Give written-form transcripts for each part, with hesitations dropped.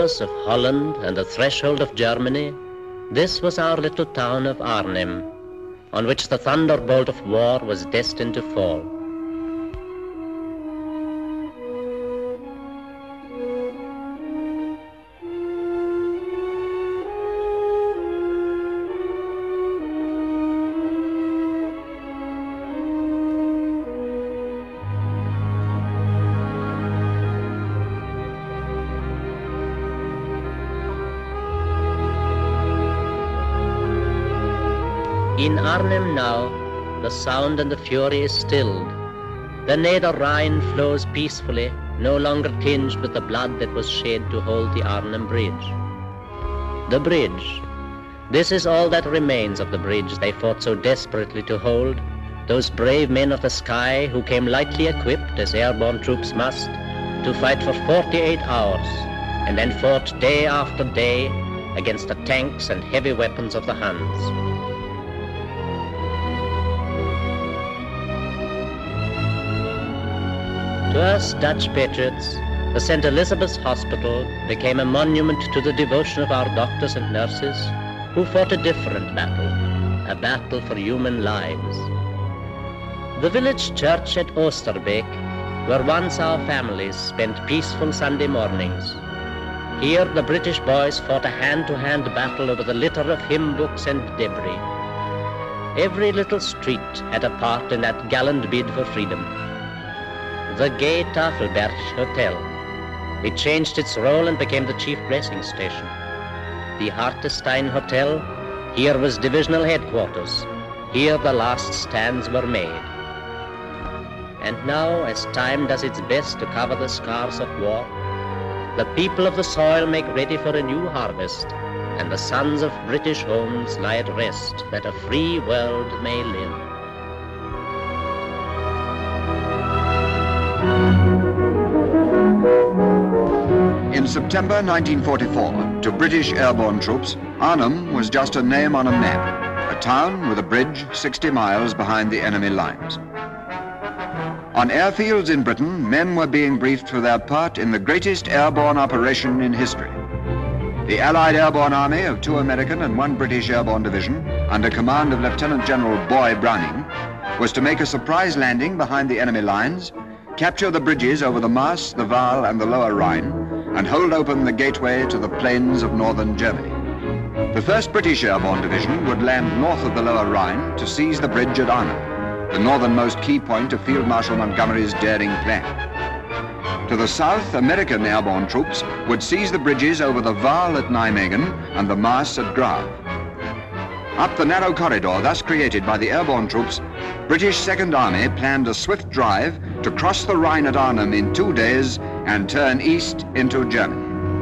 borders of Holland and the threshold of Germany, this was our little town of Arnhem, on which the thunderbolt of war was destined to fall. In Arnhem now, the sound and the fury is stilled. The Neder Rhine flows peacefully, no longer tinged with the blood that was shed to hold the Arnhem Bridge. The bridge. This is all that remains of the bridge they fought so desperately to hold, those brave men of the sky who came lightly equipped, as airborne troops must, to fight for 48 hours, and then fought day after day against the tanks and heavy weapons of the Huns. To us Dutch patriots, the St. Elizabeth's Hospital became a monument to the devotion of our doctors and nurses who fought a different battle, a battle for human lives. The village church at Oosterbeek, where once our families spent peaceful Sunday mornings. Here the British boys fought a hand-to-hand battle over the litter of hymn books and debris. Every little street had a part in that gallant bid for freedom. The gay Tafelberg Hotel. It changed its role and became the chief dressing station. The Hartestein Hotel, here was divisional headquarters. Here the last stands were made. And now, as time does its best to cover the scars of war, the people of the soil make ready for a new harvest, and the sons of British homes lie at rest that a free world may live. In September 1944, to British airborne troops, Arnhem was just a name on a map, a town with a bridge 60 miles behind the enemy lines. On airfields in Britain, men were being briefed for their part in the greatest airborne operation in history. The Allied Airborne Army of 2 American and 1 British airborne division, under command of Lieutenant General Boy Browning, was to make a surprise landing behind the enemy lines, capture the bridges over the Maas, the Waal and the Lower Rhine, and hold open the gateway to the plains of northern Germany. The 1st British Airborne Division would land north of the Lower Rhine to seize the bridge at Arnhem, the northernmost key point of Field Marshal Montgomery's daring plan. To the south, American airborne troops would seize the bridges over the Waal at Nijmegen and the Maas at Grave. Up the narrow corridor thus created by the airborne troops, British Second Army planned a swift drive to cross the Rhine at Arnhem in 2 days and turn east into Germany.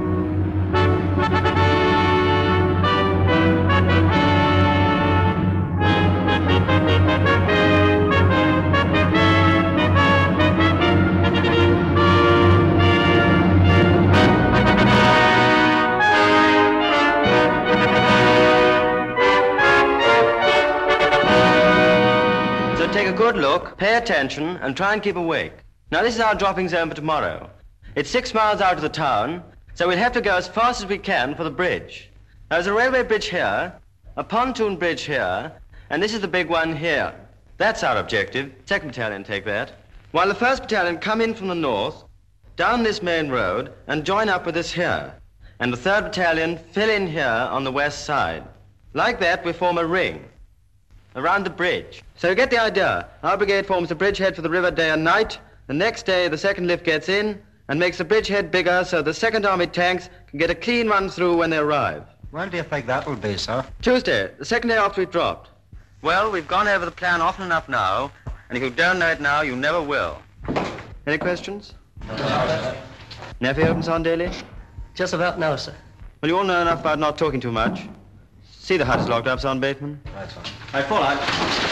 Take a good look, pay attention, and try and keep awake. Now, this is our dropping zone for tomorrow. It's 6 miles out of the town, so we'll have to go as fast as we can for the bridge. There's a railway bridge here, a pontoon bridge here, and this is the big one here. That's our objective. 2nd Battalion take that. While the 1st Battalion come in from the north, down this main road, and join up with us here. And the 3rd Battalion fill in here on the west side. Like that, we form a ring around the bridge. So you get the idea. Our brigade forms the bridgehead for the river day and night. The next day, the 2nd Lift gets in and makes the bridgehead bigger so the 2nd Army tanks can get a clean run through when they arrive. When do you think that will be, sir? Tuesday, the 2nd day after we dropped. Well, we've gone over the plan often enough now, and if you don't know it now, you never will. Any questions? No. Nephew opens on daily? Just about now, sir. Well, you all know enough about not talking too much. See the hut is locked up, Son Bateman. Right, sir. Right, fall out.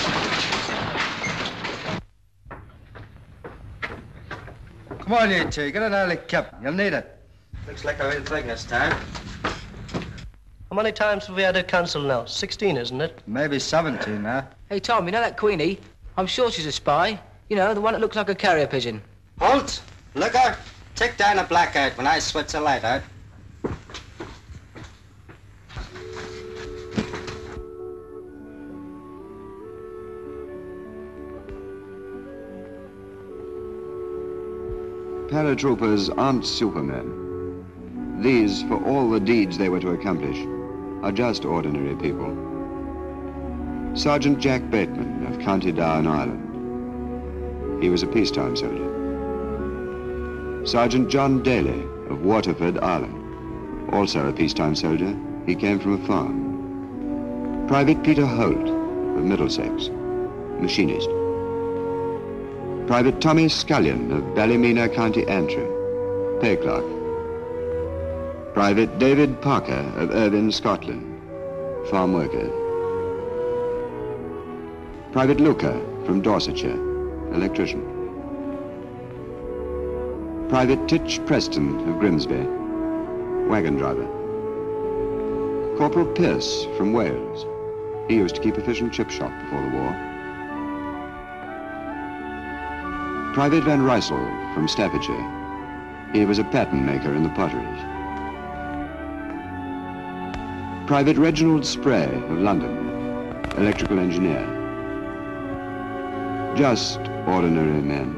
Come on, you two. Get an early kip. You'll need it. Looks like a real thing this time. How many times have we had a council now? 16, isn't it? Maybe 17 now. Hey, Tom, you know that Queenie? I'm sure she's a spy. You know, the one that looks like a carrier pigeon. Halt! Look out! Take down a blackout when I switch the light out. paratroopers aren't supermen. These, for all the deeds they were to accomplish, are just ordinary people. Sergeant Jack Bateman of County Down, Ireland. He was a peacetime soldier. Sergeant John Daly of Waterford, Ireland. Also a peacetime soldier. He came from a farm. Private Peter Holt of Middlesex, machinist. Private Tommy Scullion of Ballymena, County Antrim, pay clerk. Private David Parker of Irvine, Scotland, farm worker. Private Luca from Dorsetshire, electrician. Private Titch Preston of Grimsby, wagon driver. Corporal Pierce from Wales. He used to keep a fish and chip shop before the war. Private Van Rysel from Staffordshire. He was a pattern maker in the potteries. Private Reginald Spray of London, electrical engineer. Just ordinary men.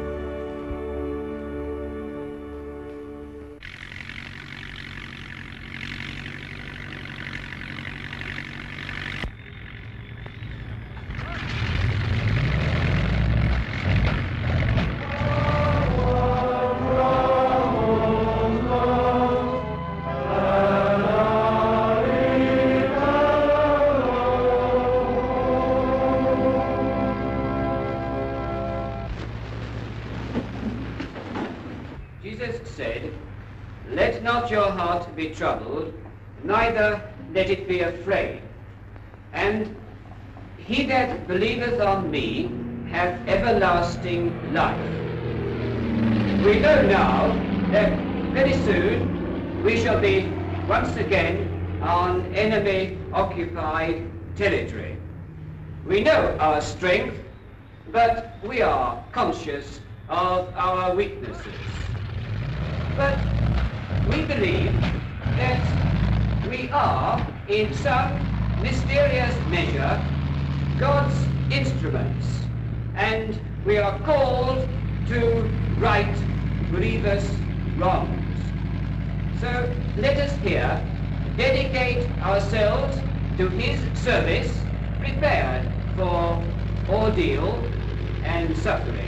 Be troubled, neither let it be afraid. And he that believeth on me hath everlasting life. We know now that very soon we shall be once again on enemy-occupied territory. We know our strength, but we are conscious of our weaknesses. But we believe that we are, in some mysterious measure, God's instruments, and we are called to right grievous wrongs. So let us here dedicate ourselves to his service, prepared for ordeal and suffering.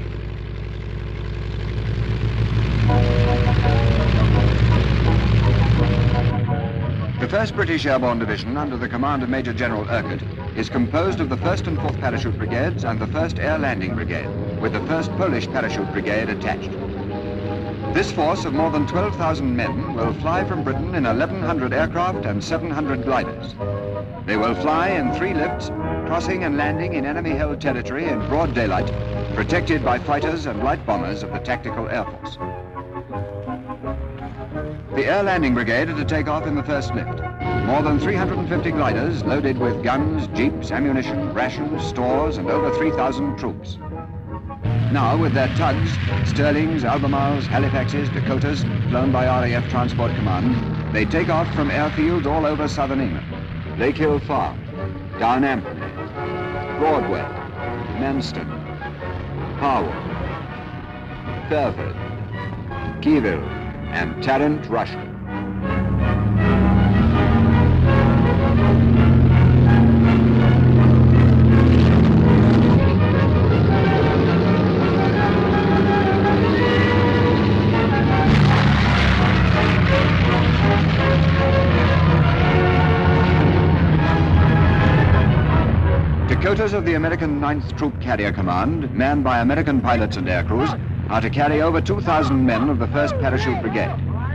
The 1st British Airborne Division, under the command of Major General Urquhart, is composed of the 1st and 4th Parachute Brigades and the 1st Air Landing Brigade, with the 1st Polish Parachute Brigade attached. This force of more than 12,000 men will fly from Britain in 1,100 aircraft and 700 gliders. They will fly in 3 lifts, crossing and landing in enemy-held territory in broad daylight, protected by fighters and light bombers of the Tactical Air Force. The Air Landing Brigade are to take off in the 1st lift. More than 350 gliders loaded with guns, jeeps, ammunition, rations, stores, and over 3,000 troops. Now, with their tugs, Stirlings, Albemarles, Halifaxes, Dakotas, flown by RAF Transport Command, they take off from airfields all over southern England. Lake Hill Farm, Down Ampney, Broadway, Manston, Harwell, Fairford, Keyville, and Tarrant, Russia. Dakotas of the American 9th Troop Carrier Command, manned by American pilots and aircrews, are to carry over 2,000 men of the 1st Parachute Brigade.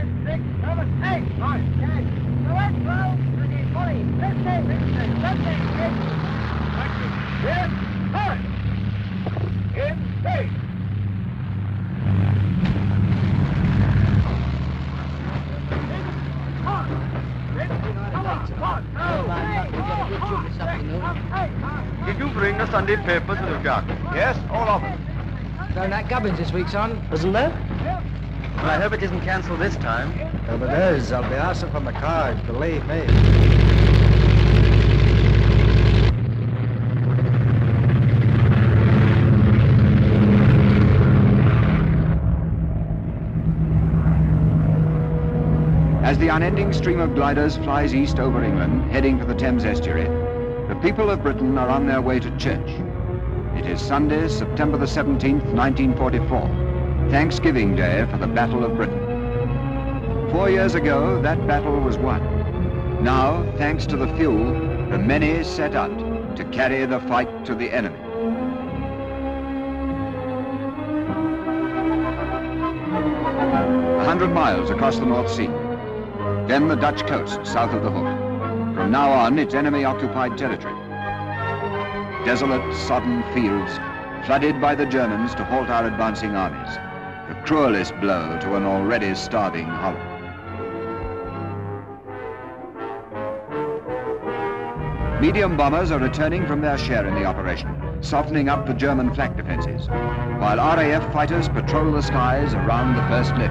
Did you bring the Sunday papers, little Jack? Yes, all of them. Going that Gubbins this week, son. Isn't there? Well, I hope it isn't cancelled this time. If it is, I'll be asking for my cards, believe me. As the unending stream of gliders flies east over England, heading for the Thames estuary, the people of Britain are on their way to church. It is Sunday, September the 17th, 1944, Thanksgiving Day for the Battle of Britain. 4 years ago, that battle was won. Now, thanks to the few, the many set out to carry the fight to the enemy. A 100 miles across the North Sea. Then the Dutch coast, south of the Hook. From now on, it's enemy-occupied territory. Desolate, sodden fields, flooded by the Germans to halt our advancing armies. The cruelest blow to an already starving Holland. Medium bombers are returning from their share in the operation, softening up the German flak defenses, while RAF fighters patrol the skies around the first lift.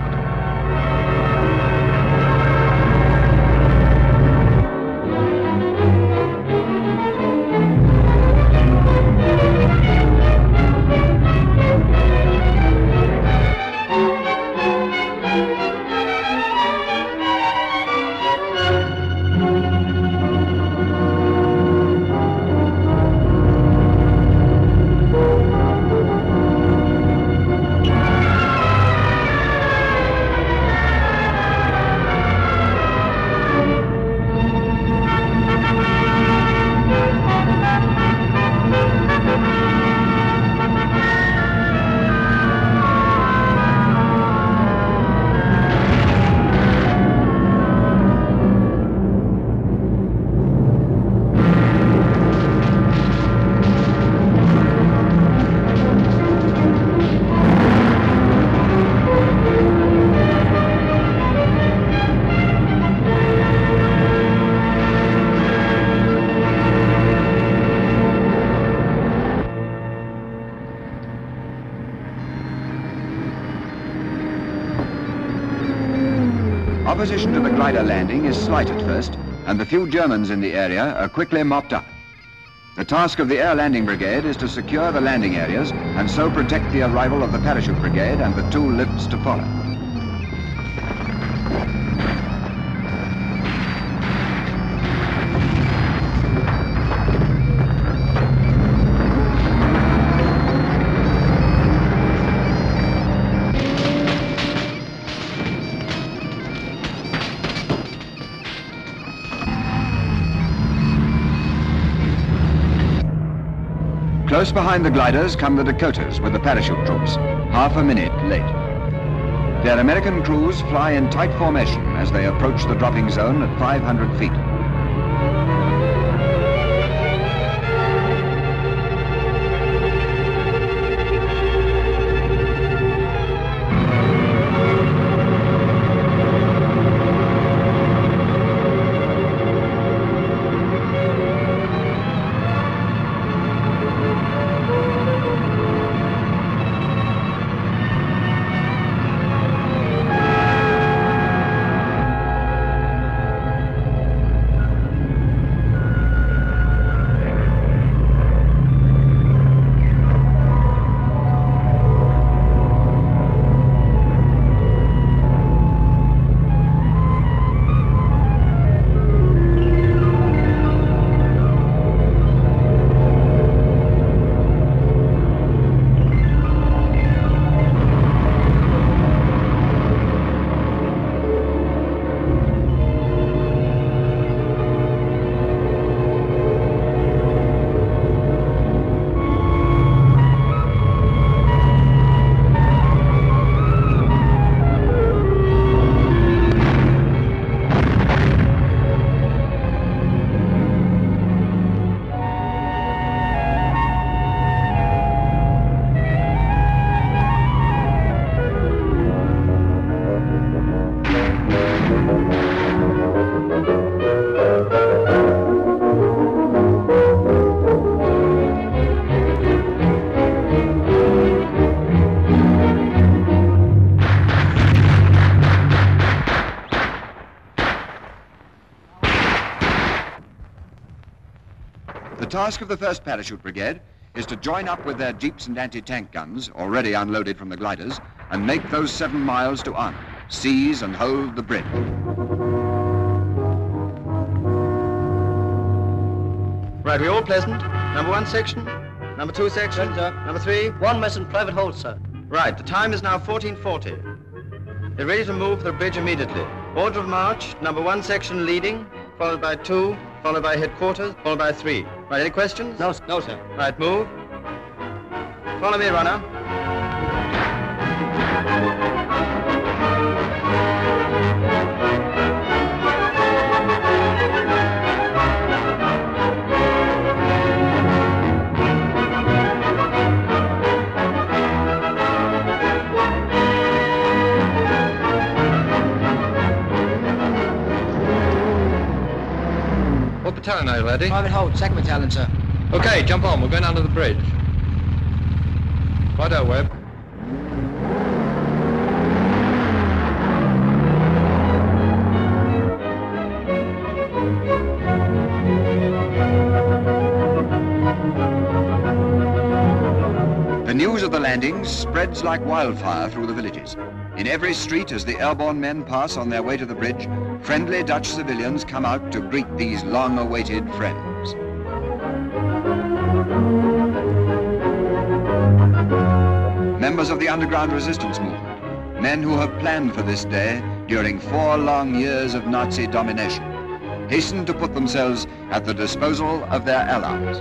Opposition to the glider landing is slight at first, and the few Germans in the area are quickly mopped up. The task of the Air Landing Brigade is to secure the landing areas and so protect the arrival of the Parachute Brigade and the 2 lifts to follow. Close behind the gliders come the Dakotas with the parachute troops, half a minute late. Their American crews fly in tight formation as they approach the dropping zone at 500 feet. The task of the 1st Parachute Brigade is to join up with their jeeps and anti-tank guns, already unloaded from the gliders, and make those 7 miles to Arnhem. seize and hold the bridge. Right, we all present? Number 1 section? Number 2 section? Yes, sir. Number 3? One mess and private hold, sir. Right, the time is now 14:40. You're ready to move for the bridge immediately. Order of march, number 1 section leading, followed by 2, followed by headquarters, followed by 3. Right, any questions? No, no, sir. Right, move. Follow me, runner. What battalion are you, laddie? Private hold, 2nd battalion, sir. Okay, jump on. We're going under the bridge. Righto, Webb. The news of the landings spreads like wildfire through the villages. In every street, as the airborne men pass on their way to the bridge, friendly Dutch civilians come out to greet these long-awaited friends. Members of the underground resistance movement, men who have planned for this day during 4 long years of Nazi domination, hasten to put themselves at the disposal of their allies.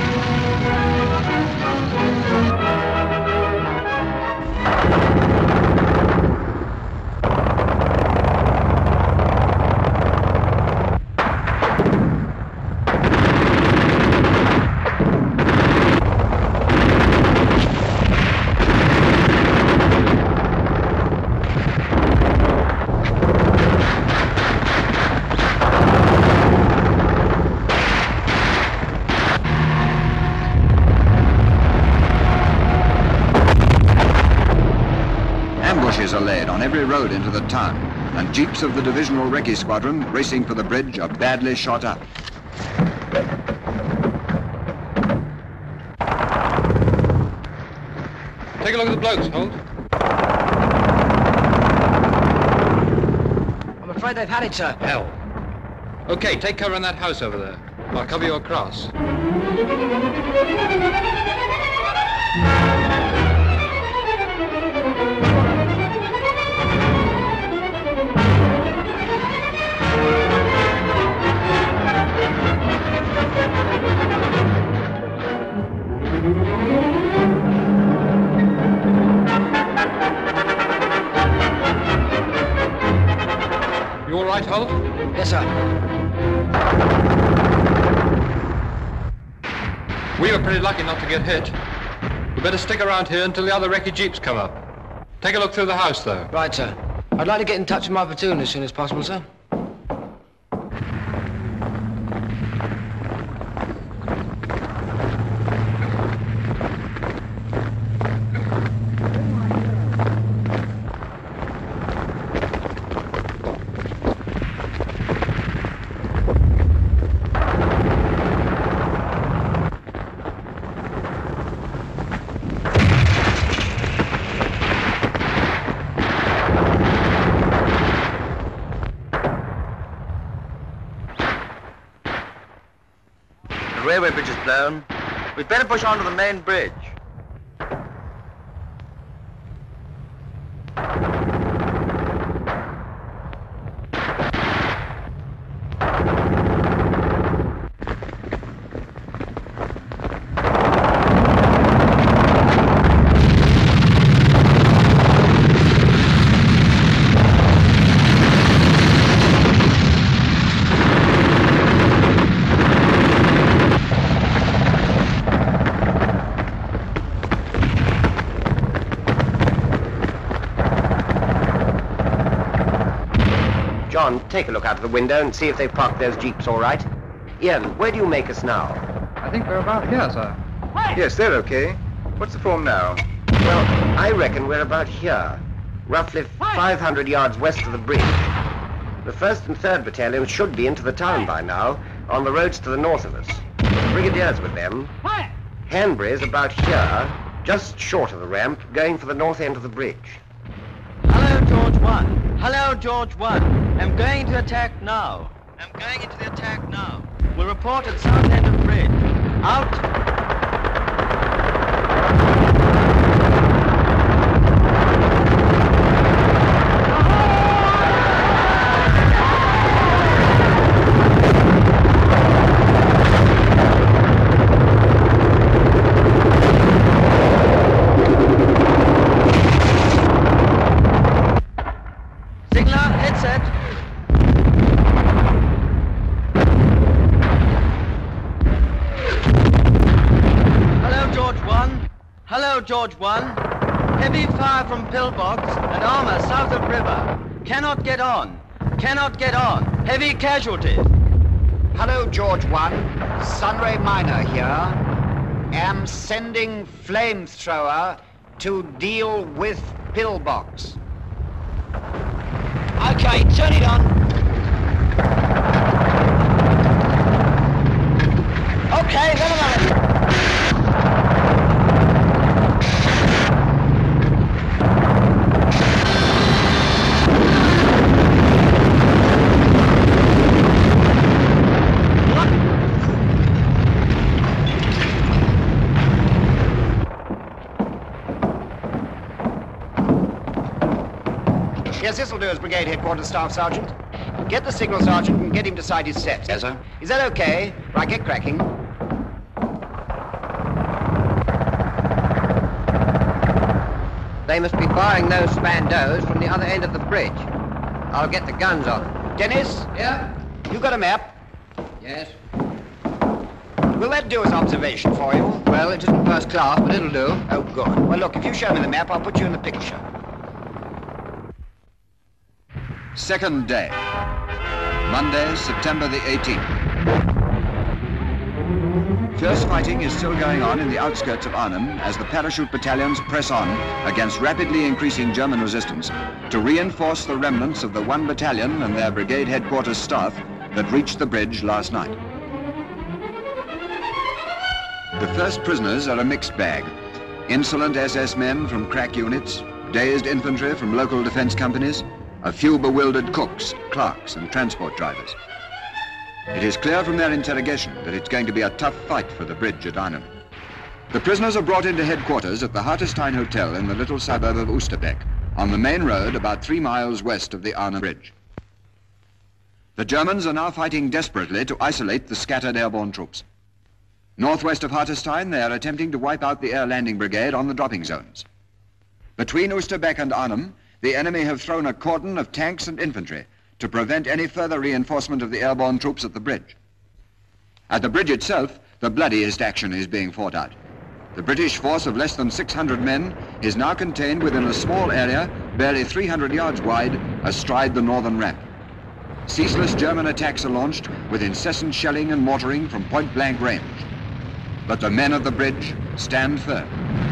Ambushes are laid on every road into the town, and jeeps of the Divisional Recce Squadron racing for the bridge are badly shot up. Take a look at the blokes, Holt. I'm afraid they've had it, sir. Hell. Okay, take cover in that house over there. I'll cover you across. You all right, Holt? Yes, sir. We were pretty lucky not to get hit. We better stick around here until the other recce jeeps come up. Take a look through the house, though. Right, sir. I'd like to get in touch with my platoon as soon as possible, sir. The railway bridge is blown. We'd better push on to the main bridge. John, take a look out of the window and see if they've parked those jeeps all right. Ian, where do you make us now? I think we're about here, sir. Yes, they're okay. What's the form now? Well, I reckon we're about here, roughly 500 yards west of the bridge. The 1st and 3rd battalions should be into the town by now, on the roads to the north of us. The brigadiers with them. Hanbury's about here, just short of the ramp, going for the north end of the bridge. Hello, George 1. Hello, George 1. I'm going into attack now. We'll report at south end of bridge. Out. George 1. Heavy fire from pillbox and armor south of river. Cannot get on. Heavy casualties. Hello, George 1. Sunray Minor here. Am sending flamethrower to deal with pillbox. Okay, turn it on. Okay, let him have it. Yes, this'll do as Brigade Headquarters Staff Sergeant. Get the signal sergeant and get him to sight his set. Yes, sir. Is that okay? Right, get cracking. They must be firing those Spandos from the other end of the bridge. I'll get the guns on them. Dennis? Yeah? You got a map? Yes. Will that do as observation for you? Well, it isn't first class, but it'll do. Oh, good. Well, look, if you show me the map, I'll put you in the picture. Second day, Monday, September the 18th. Fierce fighting is still going on in the outskirts of Arnhem as the parachute battalions press on against rapidly increasing German resistance to reinforce the remnants of the 1 battalion and their brigade headquarters staff that reached the bridge last night. The first prisoners are a mixed bag. Insolent SS men from crack units, dazed infantry from local defense companies, a few bewildered cooks, clerks, and transport drivers. It is clear from their interrogation that it's going to be a tough fight for the bridge at Arnhem. The prisoners are brought into headquarters at the Hartenstein Hotel in the little suburb of Oosterbeek, on the main road about 3 miles west of the Arnhem Bridge. The Germans are now fighting desperately to isolate the scattered airborne troops. Northwest of Hartenstein, they are attempting to wipe out the air landing brigade on the dropping zones. Between Oosterbeek and Arnhem, the enemy have thrown a cordon of tanks and infantry to prevent any further reinforcement of the airborne troops at the bridge. At the bridge itself, the bloodiest action is being fought out. The British force of less than 600 men is now contained within a small area, barely 300 yards wide, astride the northern ramp. Ceaseless German attacks are launched with incessant shelling and mortaring from point-blank range. But the men of the bridge stand firm.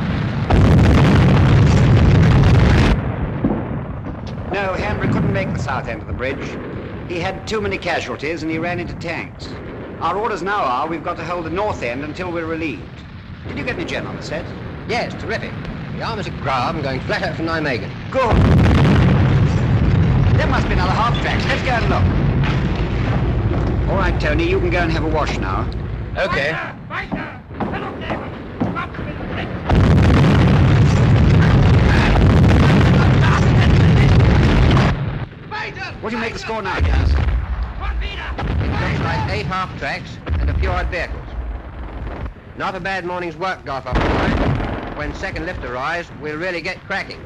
No, Henry couldn't make the south end of the bridge. He had too many casualties and he ran into tanks. Our orders now are we've got to hold the north end until we're relieved. Did you get any gen on the set? Yes, terrific. The armor's at Grave and going flat out for Nijmegen. Good. There must be another half track. Let's go and look. All right, Tony, you can go and have a wash now. Okay. What do you make the score now, guys? It looks like 8 half tracks and a few odd vehicles. Not a bad morning's work, Gotha. When second lift arrives, we'll really get cracking.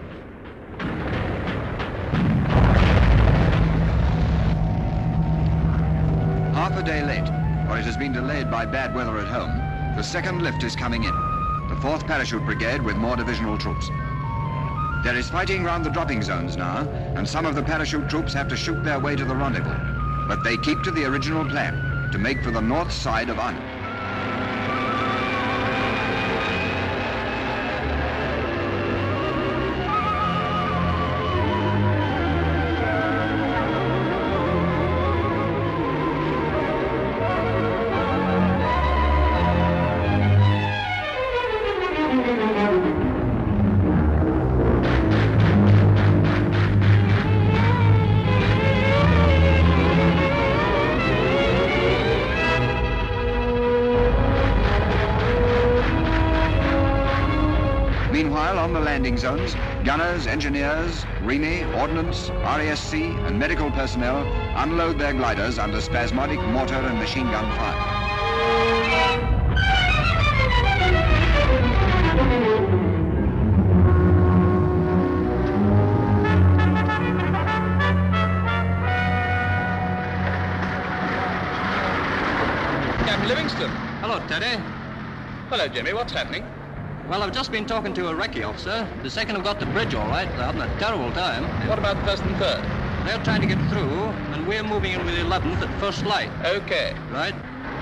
Half a day late, or it has been delayed by bad weather at home, the second lift is coming in. The 4th Parachute Brigade with more divisional troops. There is fighting round the dropping zones now, and some of the parachute troops have to shoot their way to the rendezvous. But they keep to the original plan, to make for the north side of Arnhem. on the landing zones, gunners, engineers, REME, ordnance, RASC, and medical personnel unload their gliders under spasmodic mortar and machine gun fire. Captain Livingston. Hello, Teddy. Hello, Jimmy. What's happening? Well, I've just been talking to a recce officer. The second have got the bridge all right. They're having a terrible time. What about the first and third? They're trying to get through, and we're moving in with the 11th at first light. Okay. Right?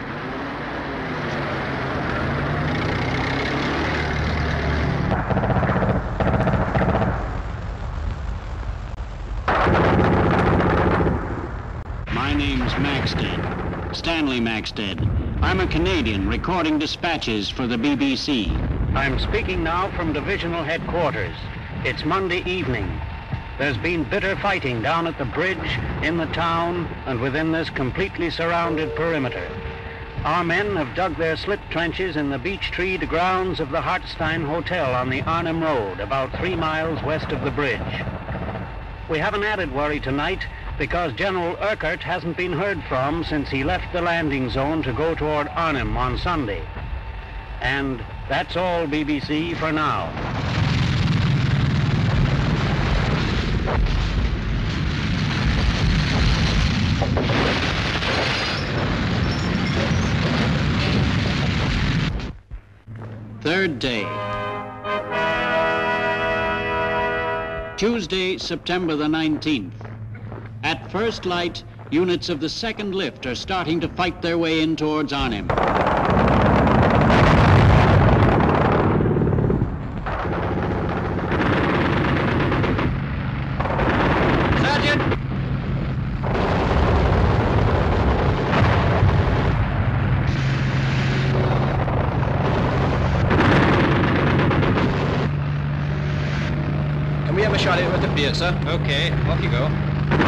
My name's Maxted. Stanley Maxted. I'm a Canadian recording dispatches for the BBC. I'm speaking now from divisional headquarters. It's Monday evening. There's been bitter fighting down at the bridge, in the town, and within this completely surrounded perimeter. Our men have dug their slip trenches in the beech-treed grounds of the Hartstein Hotel on the Arnhem Road, about 3 miles west of the bridge. We have an added worry tonight because General Urquhart hasn't been heard from since he left the landing zone to go toward Arnhem on Sunday. And that's all, BBC, for now. Third day. Tuesday, September the 19th. At first light, units of the second lift are starting to fight their way in towards Arnhem. Sergeant! Can we have a shot at it with the beer, sir? Okay, off you go.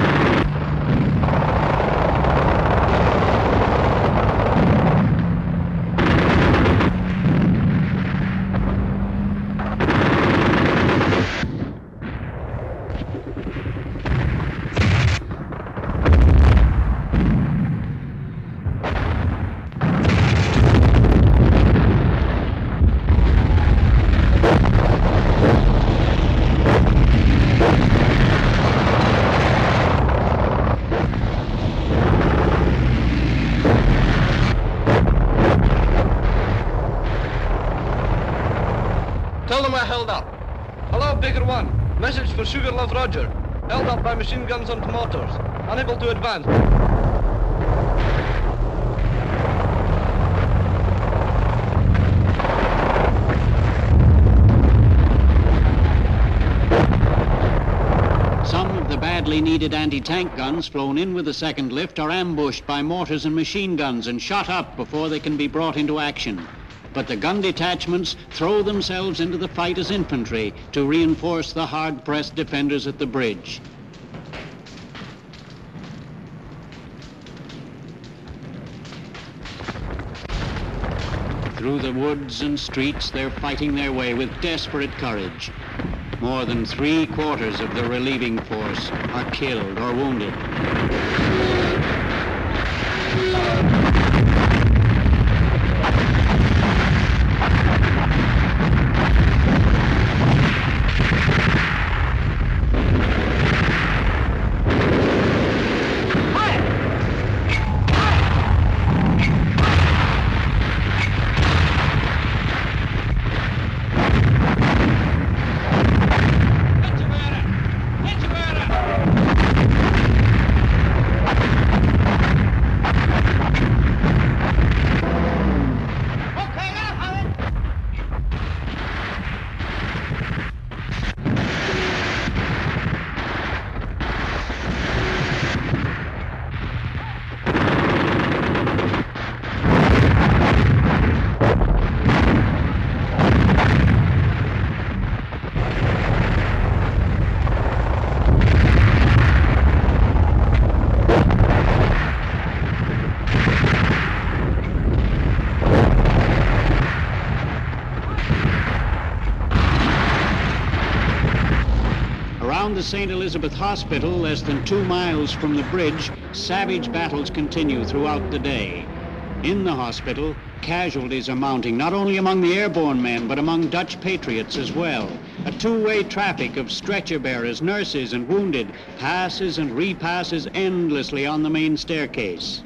Tell them we're held up. Hello, Bigger One. Message for Sugarloaf Roger. Held up by machine guns and mortars. Unable to advance. Some of the badly needed anti-tank guns flown in with the second lift are ambushed by mortars and machine guns and shot up before they can be brought into action. But the gun detachments throw themselves into the fight as infantry to reinforce the hard-pressed defenders at the bridge. Through the woods and streets, they're fighting their way with desperate courage. More than 3/4 of the relieving force are killed or wounded. Around the St. Elizabeth Hospital, less than 2 miles from the bridge, savage battles continue throughout the day. In the hospital, casualties are mounting, not only among the airborne men, but among Dutch patriots as well. A two-way traffic of stretcher bearers, nurses, and wounded passes and repasses endlessly on the main staircase.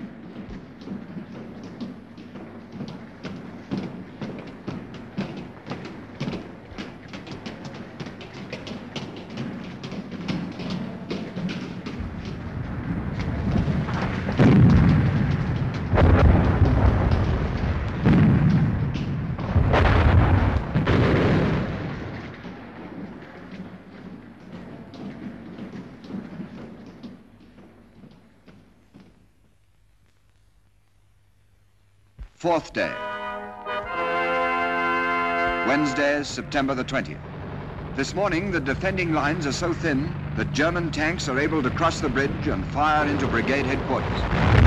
Fourth day. Wednesday, September the 20th. This morning, the defending lines are so thin that German tanks are able to cross the bridge and fire into brigade headquarters.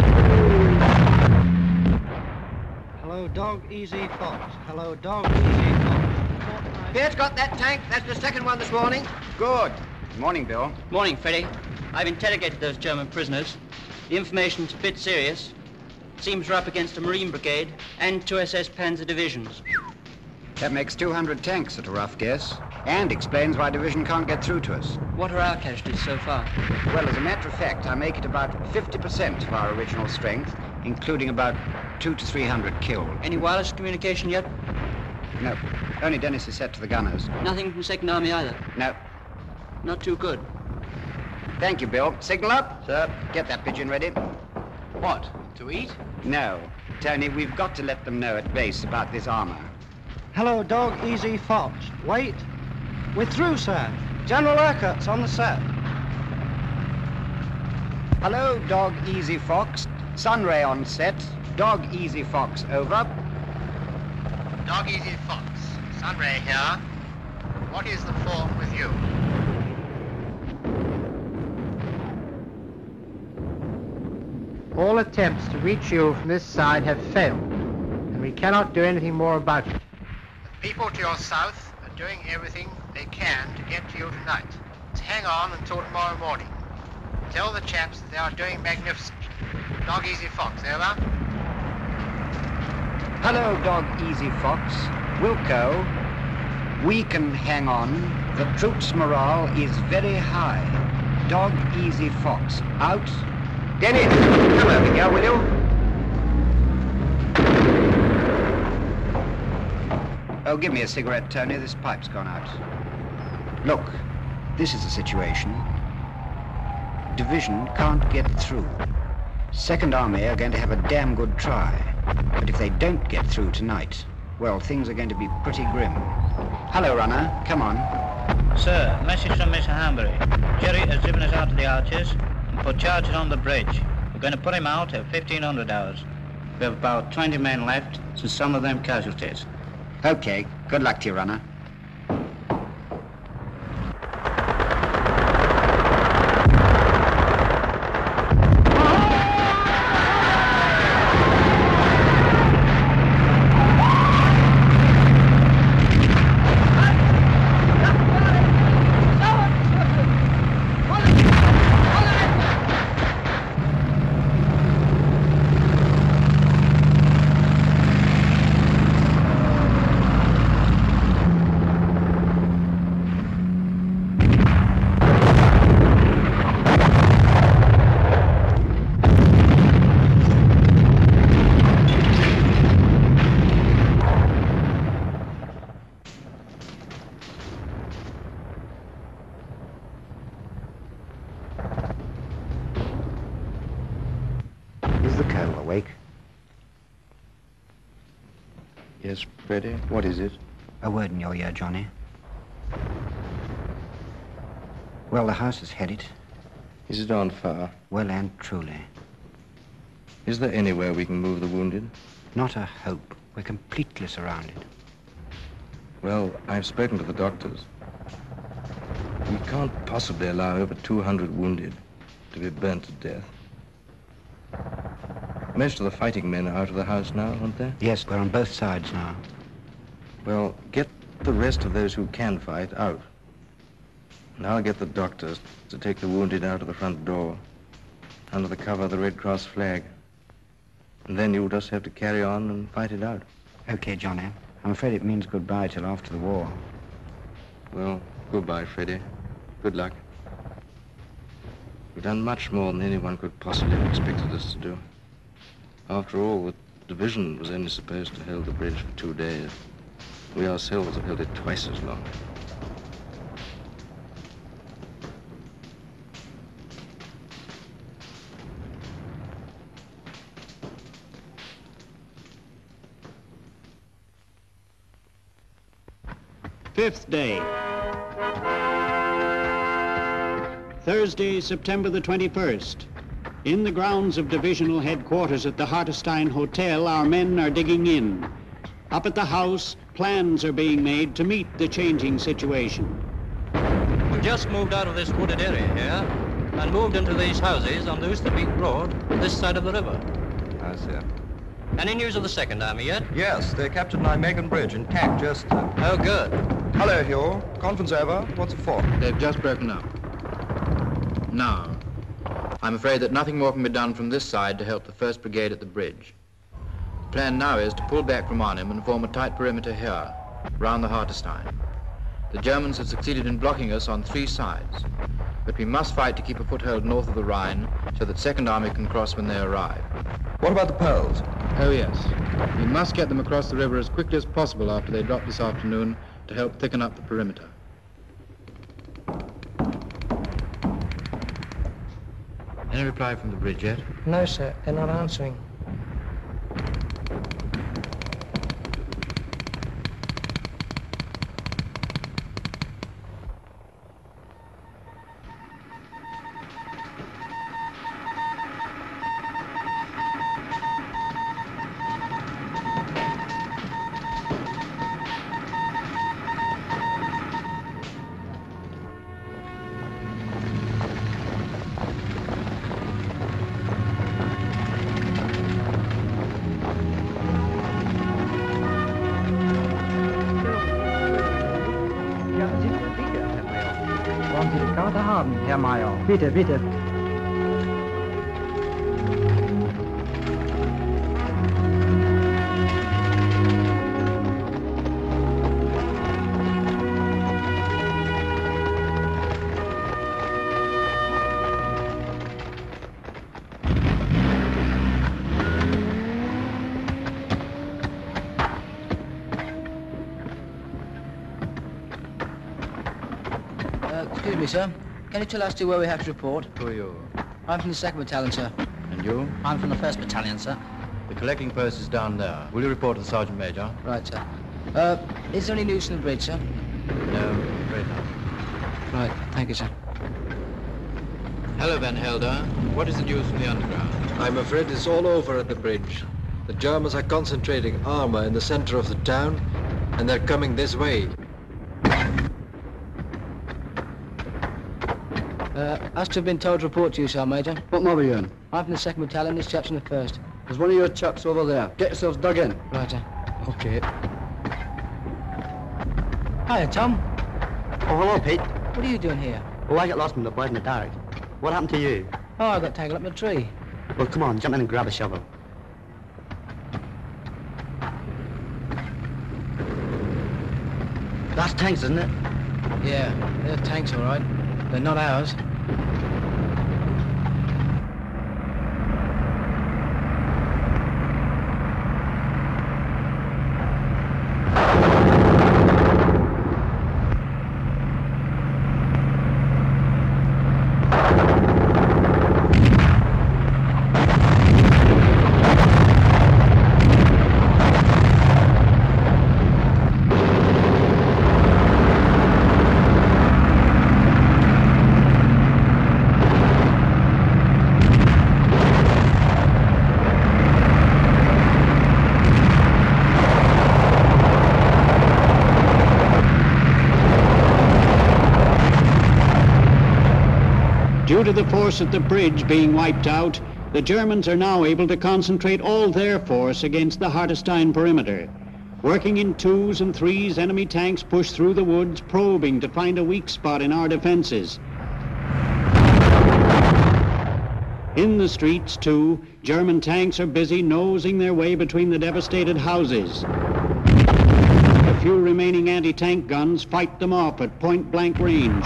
Hello, Dog Easy Fox. Hello, Dog Easy Fox. Beard's got that tank. That's the second one this morning. Good. Morning, Bill. Morning, Freddy. I've interrogated those German prisoners. The information's a bit serious. Seems we're up against a Marine brigade and 2 SS Panzer divisions. That makes 200 tanks at a rough guess, and explains why division can't get through to us. What are our casualties so far? Well, as a matter of fact, I make it about 50% of our original strength, including about 200 to 300 killed. Any wireless communication yet? No. Only Dennis is set to the gunners. Nothing from Second Army either? No. Not too good. Thank you, Bill. Signal up. Sir. Get that pigeon ready. What? To eat? No. Tony, we've got to let them know at base about this armor. Hello, Dog Easy Fox. Wait. We're through, sir. General Urquhart's on the set. Hello, Dog Easy Fox. Sunray on set. Dog Easy Fox, over. Dog Easy Fox. Sunray here. What is the form with you? All attempts to reach you from this side have failed, and we cannot do anything more about it. The people to your south are doing everything they can to get to you tonight. So hang on until tomorrow morning. Tell the chaps that they are doing magnificent. Dog Easy Fox, over. Hello, Dog Easy Fox. Wilco, we can hang on. The troops' morale is very high. Dog Easy Fox, out. Dennis, come over here, will you? Oh, give me a cigarette, Tony. This pipe's gone out. Look, this is the situation. Division can't get through. Second Army are going to have a damn good try. But if they don't get through tonight, well, things are going to be pretty grim. Hello, Runner. Come on. Sir, message from Mr. Hanbury. Jerry has driven us out to the arches and put charges on the bridge. We're going to put him out at 1500 hours. We have about 20 men left, so some of them casualties. Okay. Good luck to you, Runner. Yes, Freddie, what is it? A word in your ear, Johnny. Well, the house is headed. Is it on fire? Well and truly. Is there anywhere we can move the wounded? Not a hope. We're completely surrounded. Well, I've spoken to the doctors. We can't possibly allow over 200 wounded to be burnt to death. Most of the fighting men are out of the house now, aren't they? Yes, we're on both sides now. Well, get the rest of those who can fight out. And I'll get the doctors to take the wounded out of the front door, under the cover of the Red Cross flag. And then you'll just have to carry on and fight it out. Okay, Johnny. I'm afraid it means goodbye till after the war. Well, goodbye, Freddie. Good luck. We've done much more than anyone could possibly have expected us to do. After all, the division was only supposed to hold the bridge for 2 days. We ourselves have held it twice as long. Fifth day. Thursday, September the 21st. In the grounds of divisional headquarters at the Hartenstein Hotel, our men are digging in. Up at the house, plans are being made to meet the changing situation. We've just moved out of this wooded area here and moved into these houses on the Oosterbeek Road, this side of the river. I see. Any news of the Second Army yet? Yes, they captured Nijmegen Bridge intact just... Oh, good. Hello, Hugo. Conference over. What's it for? They've just broken up. Now, I'm afraid that nothing more can be done from this side to help the 1st Brigade at the bridge. The plan now is to pull back from Arnhem and form a tight perimeter here, round the Hartenstein. The Germans have succeeded in blocking us on 3 sides, but we must fight to keep a foothold north of the Rhine so that 2nd Army can cross when they arrive. What about the Poles? Oh, yes. We must get them across the river as quickly as possible after they drop this afternoon to help thicken up the perimeter. Any reply from the bridge yet? No, sir. They're not answering. Herr Mayer. Bitte, bitte. Excuse me, sir. Can you tell us to where we have to report? Who are you? I'm from the 2nd Battalion, sir. And you? I'm from the 1st Battalion, sir. The collecting post is down there. Will you report to the Sergeant Major? Right, sir. Is there any news from the bridge, sir? No, I'm afraid not. Right, thank you, sir. Hello, Van Helder. What is the news from the underground? I'm afraid it's all over at the bridge. The Germans are concentrating armor in the center of the town, and they're coming this way. Asked to have been told to report to you, Sergeant Major. What mob are you in? I'm from the 2nd Battalion, this chap's from the 1st. There's one of your chaps over there. Get yourselves dug in. Right, sir. Okay. Hiya, Tom. Oh, hello, Pete. What are you doing here? Oh, I got lost in the blood in the dark. What happened to you? Oh, I got tangled up in a tree. Well, come on, jump in and grab a shovel. That's tanks, isn't it? Yeah, they're tanks, all right. They're not ours. Due to the force at the bridge being wiped out, the Germans are now able to concentrate all their force against the Hartenstein perimeter. Working in 2s and 3s, enemy tanks push through the woods, probing to find a weak spot in our defenses. In the streets, too, German tanks are busy nosing their way between the devastated houses. The few remaining anti-tank guns fight them off at point-blank range.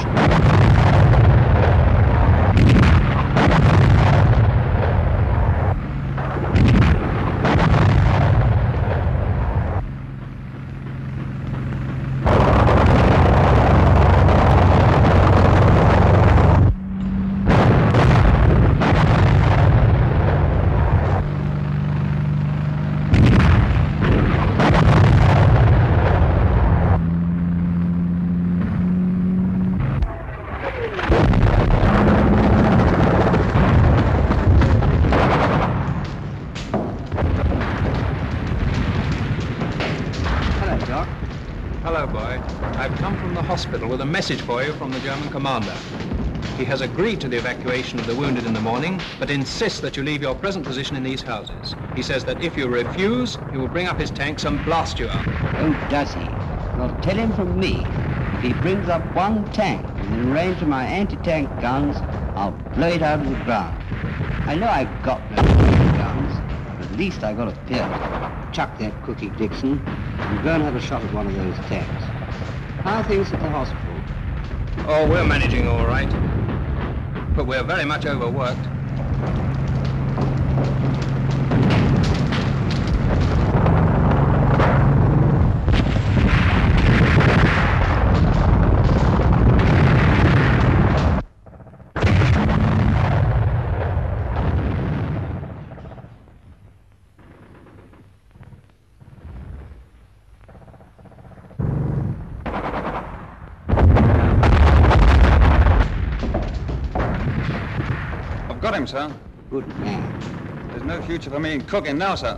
Hospital with a message for you from the German commander. He has agreed to the evacuation of the wounded in the morning, but insists that you leave your present position in these houses. He says that if you refuse, he will bring up his tanks and blast you up. Oh, does he? Well, tell him from me, if he brings up one tank within range of my anti-tank guns, I'll blow it out of the ground. I know I've got no guns, but at least I've got a pill. Chuck that cookie, Dixon, and go and have a shot at one of those tanks. How are things at the hospital? Oh, we're managing all right. But we're very much overworked. Got him, sir. Good man. There's no future for me in cooking now, sir.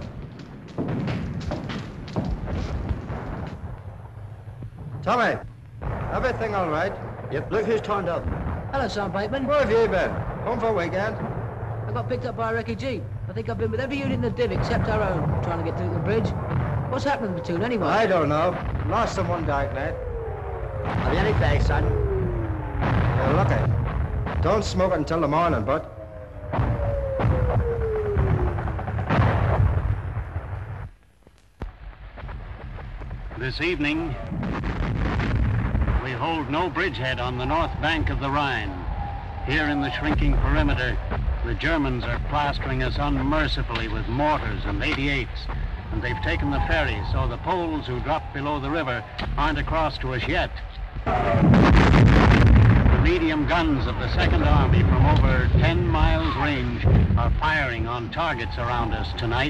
Tommy, everything all right? Yep. Look who's turned up. Hello, Sergeant Bateman. Where have you been? Home for a weekend? I got picked up by a wreckage jeep. I think I've been with every unit in the div except our own, trying to get through the bridge. What's happened to the platoon, anyway? I don't know. Lost someone dark night. Have you any facts, son? You're lucky. Don't smoke it until the morning, bud. This evening, we hold no bridgehead on the north bank of the Rhine. Here in the shrinking perimeter, the Germans are plastering us unmercifully with mortars and 88s, and they've taken the ferry, so the Poles who dropped below the river aren't across to us yet. The medium guns of the Second Army from over 10 miles range are firing on targets around us tonight.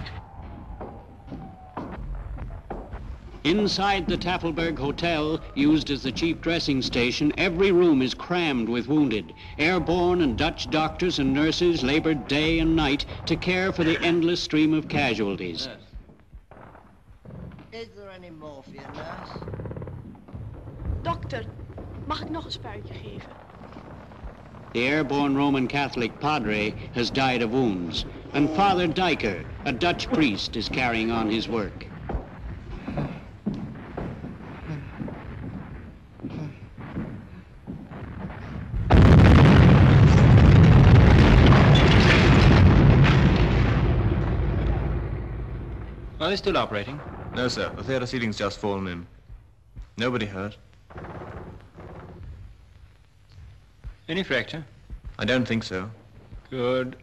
Inside the Tafelberg Hotel, used as the chief dressing station, every room is crammed with wounded. Airborne and Dutch doctors and nurses labored day and night to care for the endless stream of casualties. Is there any morphine, nurse? Dokter, mag ik nog een spuitje geven? The airborne Roman Catholic padre has died of wounds, and Father Dijker, a Dutch priest, is carrying on his work. Are they still operating? No, sir. The theatre ceiling's just fallen in. Nobody hurt. Any fracture? I don't think so. Good.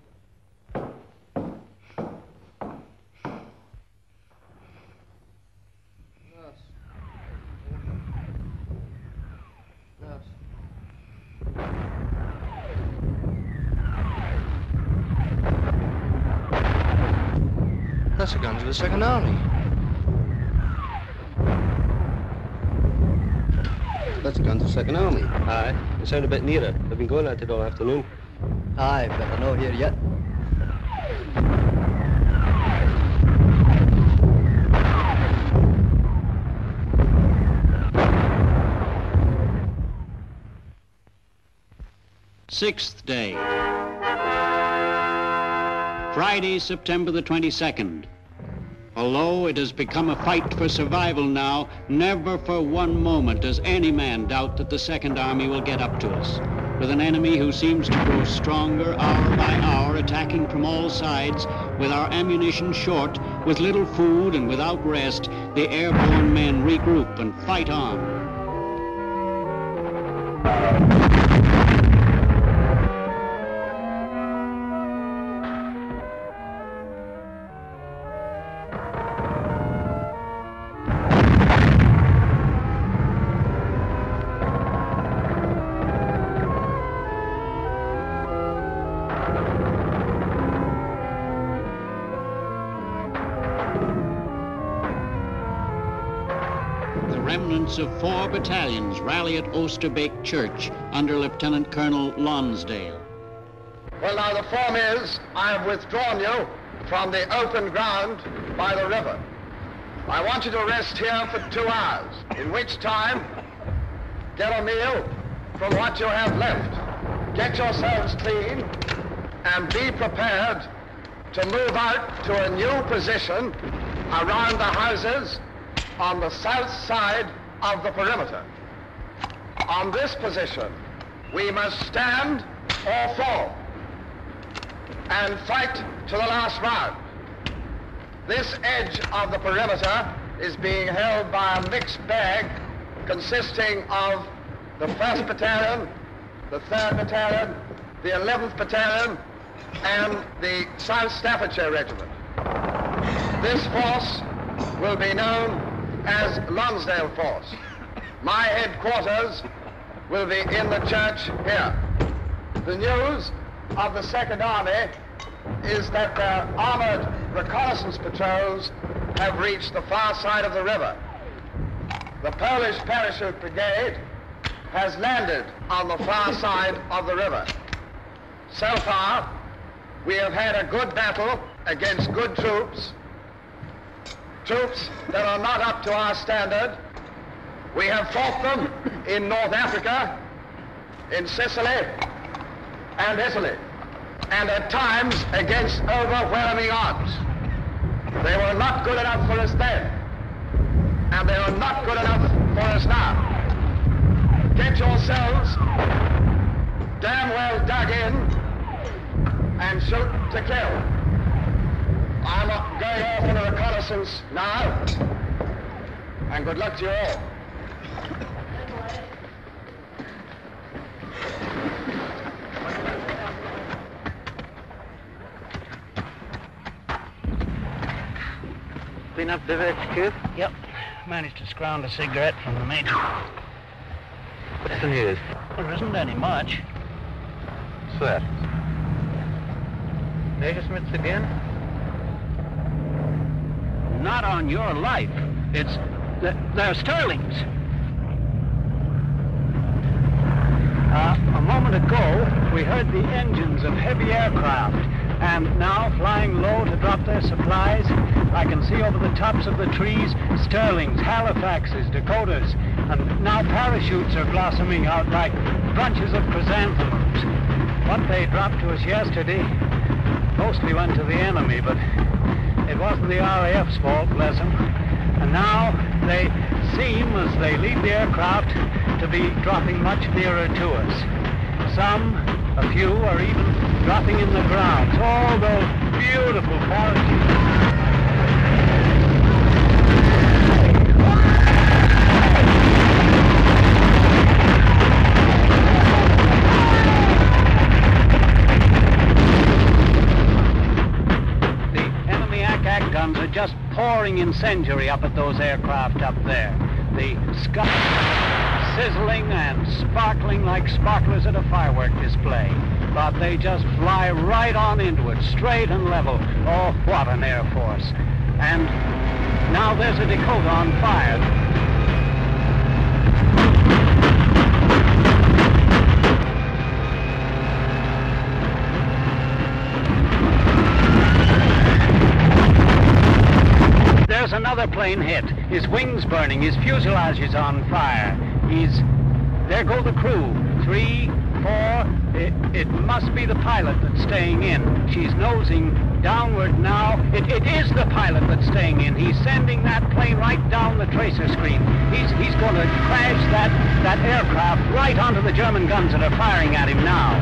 That's the guns of the Second Army. That's the guns of the Second Army. Aye. They sound a bit nearer. They've been going at it all afternoon. Aye, but they're not here yet. Sixth day. Friday, September the 22nd. Although it has become a fight for survival now, never for one moment does any man doubt that the Second Army will get up to us. With an enemy who seems to grow stronger hour by hour, attacking from all sides, with our ammunition short, with little food and without rest, the airborne men regroup and fight on. Remnants of 4 battalions rally at Oosterbeek Church under Lieutenant Colonel Lonsdale. Well, now the form is, I have withdrawn you from the open ground by the river. I want you to rest here for 2 hours, in which time get a meal from what you have left. Get yourselves clean and be prepared to move out to a new position around the houses on the south side of the perimeter. On this position, we must stand or fall and fight to the last round. This edge of the perimeter is being held by a mixed bag consisting of the 1st Battalion, the 3rd Battalion, the 11th Battalion, and the South Staffordshire Regiment. This force will be known as Lonsdale Force. My headquarters will be in the church here. The news of the Second Army is that their armored reconnaissance patrols have reached the far side of the river. The Polish Parachute Brigade has landed on the far side of the river. So far, we have had a good battle against good troops that are not up to our standard. We have fought them in North Africa, in Sicily, and Italy, and at times against overwhelming odds. They were not good enough for us then, and they are not good enough for us now. Get yourselves damn well dug in and shoot to kill. I'm going off on a reconnaissance now, and good luck to you all. Clean up the HQ? Yep. Managed to scrounge a cigarette from the major. What's the news? Well, there isn't any much. What's that? Major Smith's again? Not on your life. They're Sterlings. A moment ago, we heard the engines of heavy aircraft, and now flying low to drop their supplies, I can see over the tops of the trees Sterlings, Halifaxes, Dakotas, and now parachutes are blossoming out like bunches of chrysanthemums. What they dropped to us yesterday mostly went to the enemy, but it wasn't the RAF's fault, bless them. And now they seem, as they leave the aircraft, to be dropping much nearer to us. Some, a few, are even dropping in the ground. All those beautiful parachutes. Guns are just pouring incendiary up at those aircraft up there. The sky sizzling and sparkling like sparklers at a firework display. But they just fly right on into it, straight and level. Oh, what an Air Force. And now there's a Dakota on fire. There's another plane hit. His wings burning, his fuselage is on fire. There go the crew. 3, 4, it must be the pilot that's staying in. She's nosing downward now. It is the pilot that's staying in. He's sending that plane right down the tracer screen. He's going to crash that aircraft right onto the German guns that are firing at him now.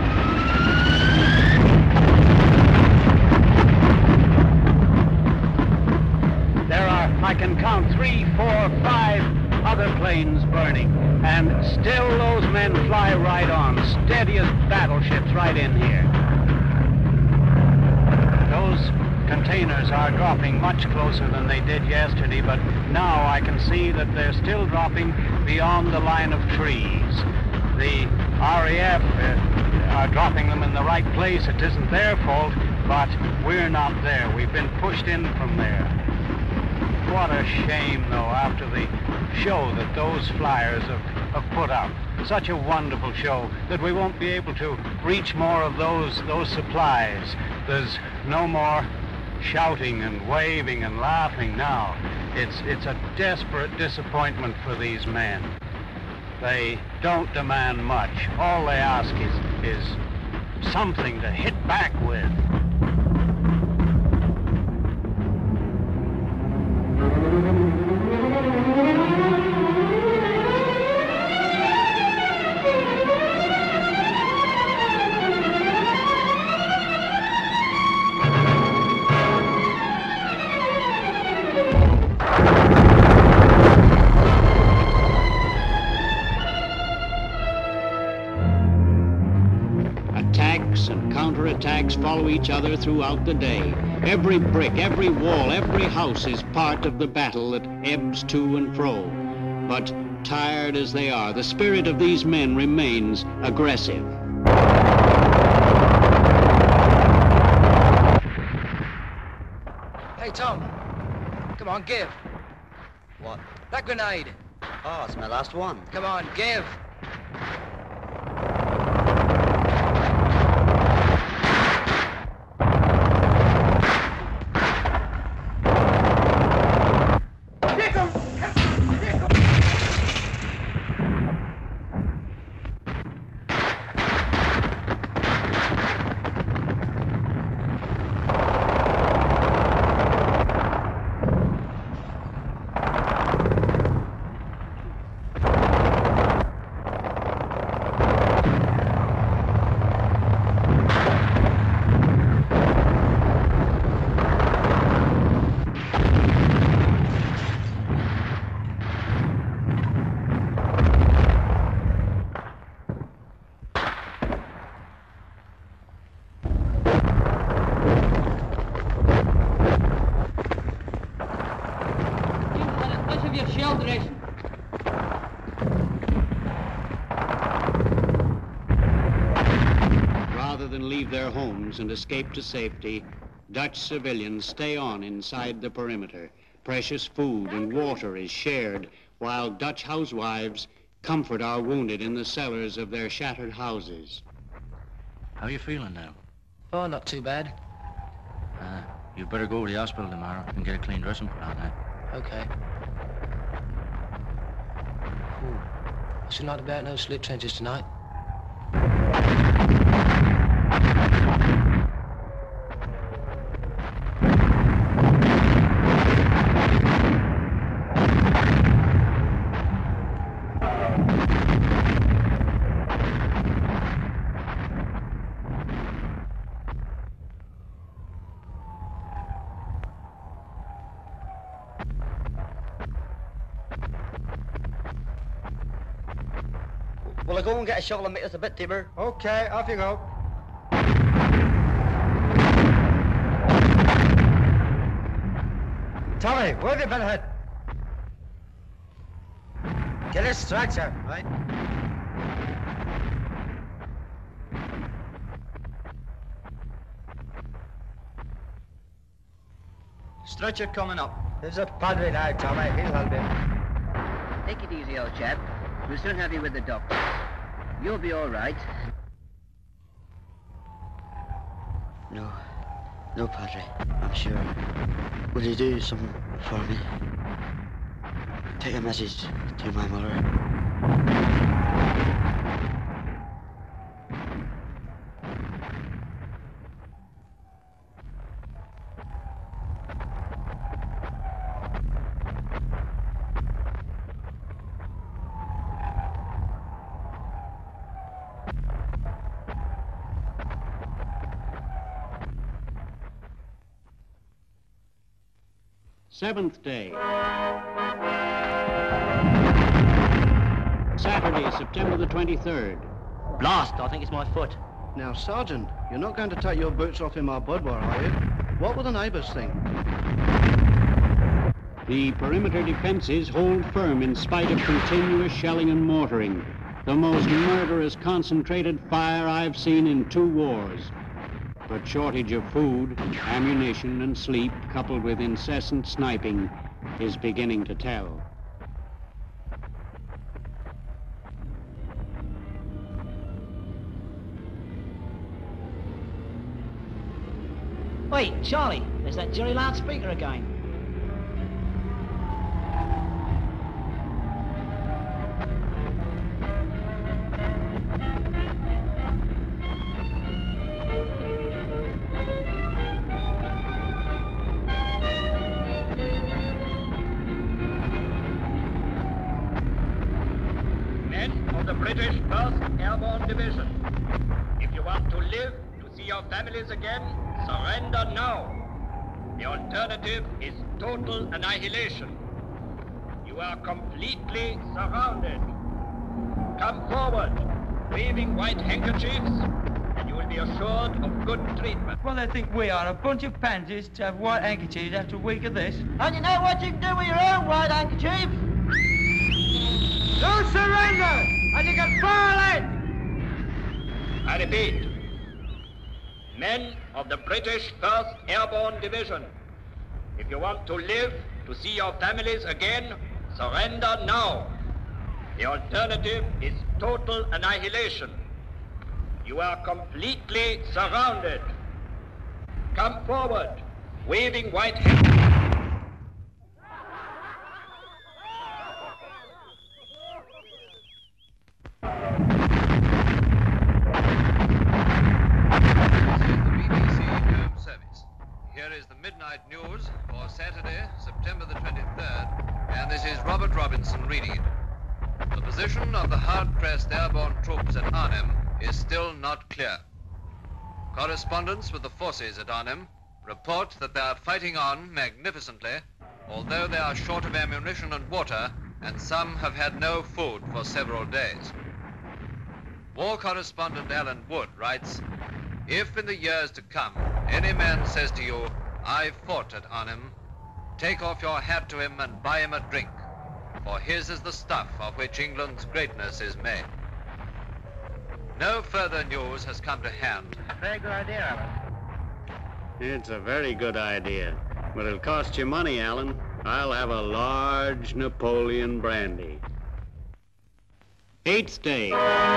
There are, I can count, 3, 4, 5 other planes burning, and still those men fly right on, steady as battleships right in here. Those containers are dropping much closer than they did yesterday, but now I can see that they're still dropping beyond the line of trees. The RAF are dropping them in the right place. It isn't their fault, but we're not there. We've been pushed in from there. What a shame, though, after the show that those flyers have put up. Such a wonderful show that we won't be able to reach more of those supplies. There's no more shouting and waving and laughing now. It's a desperate disappointment for these men. They don't demand much. All they ask is something to hit back with. Attacks follow each other throughout the day. Every brick, every wall, every house is part of the battle that ebbs to and fro. But tired as they are, the spirit of these men remains aggressive. Hey, Tom. Come on, give. What? That grenade. Oh, it's my last one. Come on, give. Their homes and escape to safety, Dutch civilians stay on inside the perimeter. Precious food and water is shared, while Dutch housewives comfort our wounded in the cellars of their shattered houses. How are you feeling now? Oh, not too bad. You better go to the hospital tomorrow and get a clean dressing put on that. Okay. Ooh. I should not about no slip trenches tonight. Will I go and get a shovel and make us a bit deeper? Okay, off you go. Tommy, where have you been hit? Get a stretcher, right? Stretcher coming up. There's a padre now, Tommy. He'll help you. Take it easy, old chap. We'll soon have you with the doctor. You'll be all right. No, Padre. I'm sure. Will you do something for me? Take a message to my mother. 7th day. Saturday, September the 23rd. Blast, I think it's my foot. Now, Sergeant, you're not going to take your boots off in my boudoir, are you? What will the neighbours think? The perimeter defenses hold firm in spite of continuous shelling and mortaring. The most murderous concentrated fire I've seen in 2 wars. But shortage of food, ammunition, and sleep, coupled with incessant sniping, is beginning to tell. Wait, Charlie, there's that Jerry loudspeaker again. Men of the British 1st Airborne Division, if you want to live to see your families again, surrender now. The alternative is total annihilation. You are completely surrounded. Come forward, waving white handkerchiefs, and you will be assured of good treatment. Well, they think we are a bunch of pansies to have white handkerchiefs after a week of this. And you know what you can do with your own white handkerchief? You surrender, and you can fire it! I repeat, men of the British 1st Airborne Division, if you want to live to see your families again, surrender now. The alternative is total annihilation. You are completely surrounded. Come forward, waving white handkerchiefs. Here is the Midnight News for Saturday, September the 23rd, and this is Robert Robinson reading it. The position of the hard-pressed airborne troops at Arnhem is still not clear. Correspondents with the forces at Arnhem report that they are fighting on magnificently, although they are short of ammunition and water, and some have had no food for several days. War correspondent Alan Wood writes, "If in the years to come any man says to you, 'I fought at Arnhem,' take off your hat to him and buy him a drink, for his is the stuff of which England's greatness is made." No further news has come to hand. Very good idea, Alan. It's a very good idea, but it'll cost you money, Alan. I'll have a large Napoleon brandy. 8th day.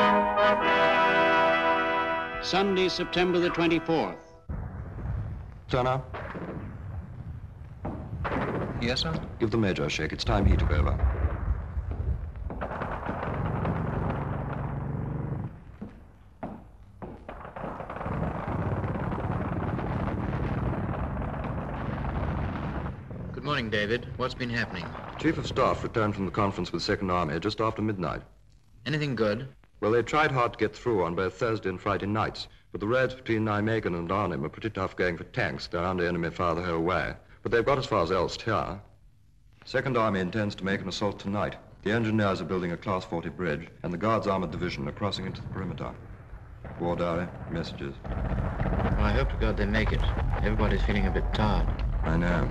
Sunday, September the 24th. Turner? Yes, sir? Give the Major a shake. It's time he took over. Good morning, David. What's been happening? Chief of Staff returned from the conference with 2nd Army just after midnight. Anything good? Well, they tried hard to get through on both Thursday and Friday nights, but the roads between Nijmegen and Arnhem are pretty tough going for tanks. They're under enemy fire the whole way. But they've got as far as Elst here. 2nd Army intends to make an assault tonight. The engineers are building a Class 40 bridge, and the Guards Armored Division are crossing into the perimeter. War diary, messages. Well, I hope to God they make it. Everybody's feeling a bit tired. I know.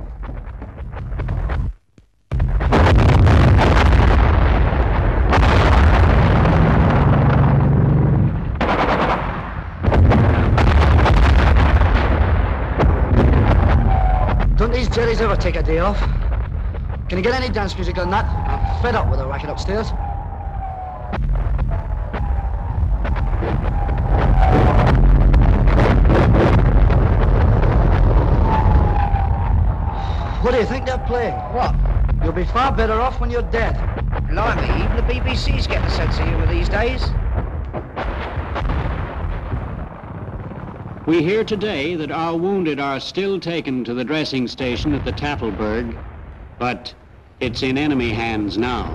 Don't these Jerrys ever take a day off? Can you get any dance music on that? I'm fed up with the racket upstairs. What do you think they're playing? What? You'll be far better off when you're dead. Blimey, even the BBC's getting a sense of humour these days. We hear today that our wounded are still taken to the dressing station at the Tafelberg, but it's in enemy hands now.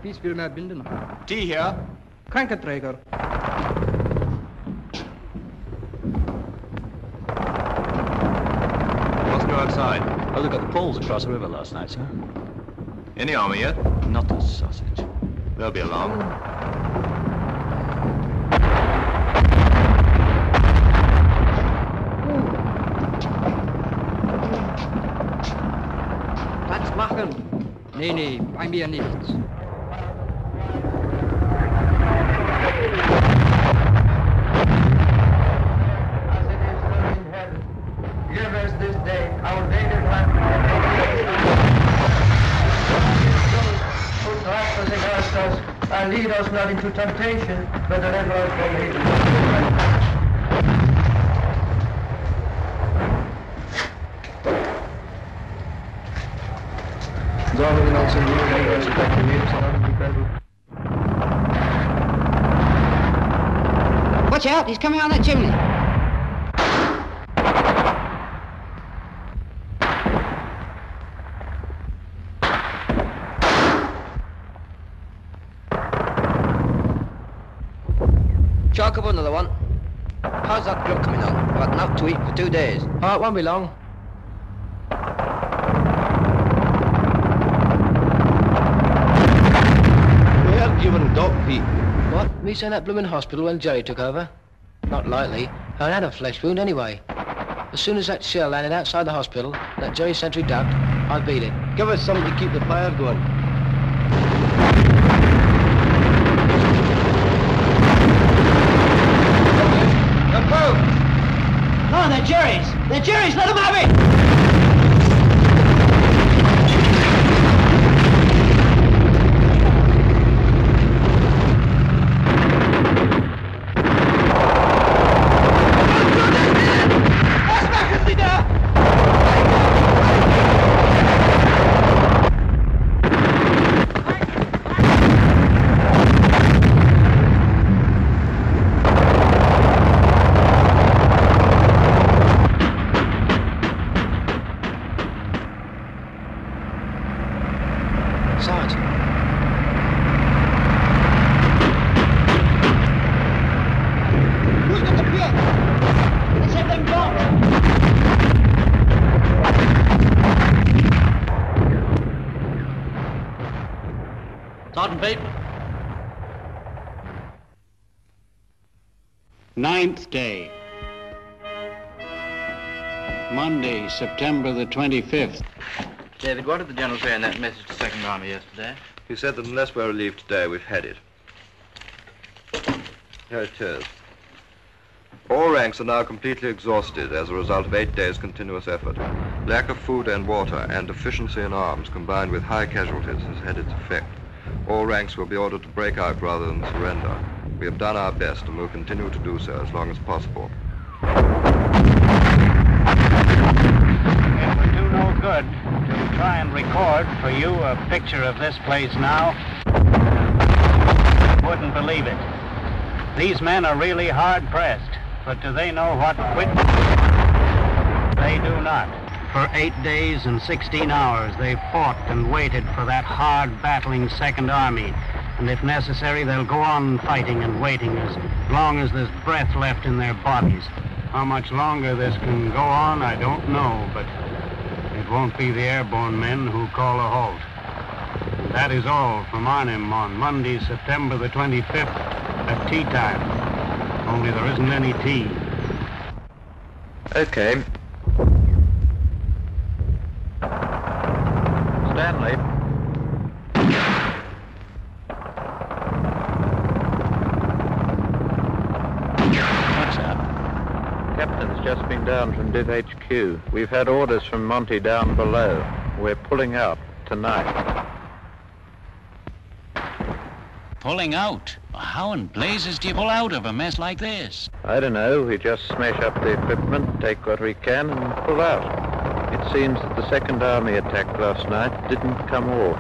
Peace will not binden. Tea here. Krankenträger. What's new outside? Oh, they got the Poles across the river last night, sir. In the army yet? Not a sausage. They'll be along. Platz machen. Nee, bei mir nichts. Give us this day our daily bread. Who trespass against us, and lead us not into temptation, but deliver us from evil. Sorgen wir uns in die Wege, so that we live, so that we can. Watch out, he's coming out that chimney. Chalk up another one. How's that grub coming on? I've had enough to eat for 2 days. Oh, it won't be long. We heard you were in Dock, Pete. What? Me saying that bloomin' hospital when Jerry took over? Not likely. I had a flesh wound anyway. As soon as that shell landed outside the hospital, that Jerry sentry ducked, I beat it. Give us something to keep the fire going. No, they're Jerry's! They're Jerry's! Let them have it! Sergeant Bateman. 9th day. Monday, September the 25th. David, what did the General say in that message to Second Army yesterday? He said that unless we're relieved today, we've had it. Here it is. All ranks are now completely exhausted as a result of 8 days' continuous effort. Lack of food and water and deficiency in arms combined with high casualties has had its effect. All ranks will be ordered to break out rather than surrender. We have done our best and will continue to do so as long as possible. It would do no good to try and record for you a picture of this place now. Wouldn't believe it. These men are really hard-pressed, but do they know what quit? They do not. For 8 days and 16 hours, they've fought and waited for that hard, battling Second Army. And if necessary, they'll go on fighting and waiting as long as there's breath left in their bodies. How much longer this can go on, I don't know, but it won't be the airborne men who call a halt. And that is all from Arnhem on Monday, September the 25th at tea time. Only there isn't any tea. Okay. Stanley. What's up? Captain's just been down from Div HQ. We've had orders from Monty down below. We're pulling out tonight. Pulling out? How in blazes do you pull out of a mess like this? I don't know. We just smash up the equipment, take what we can, and pull out. It seems that the Second Army attack last night didn't come off.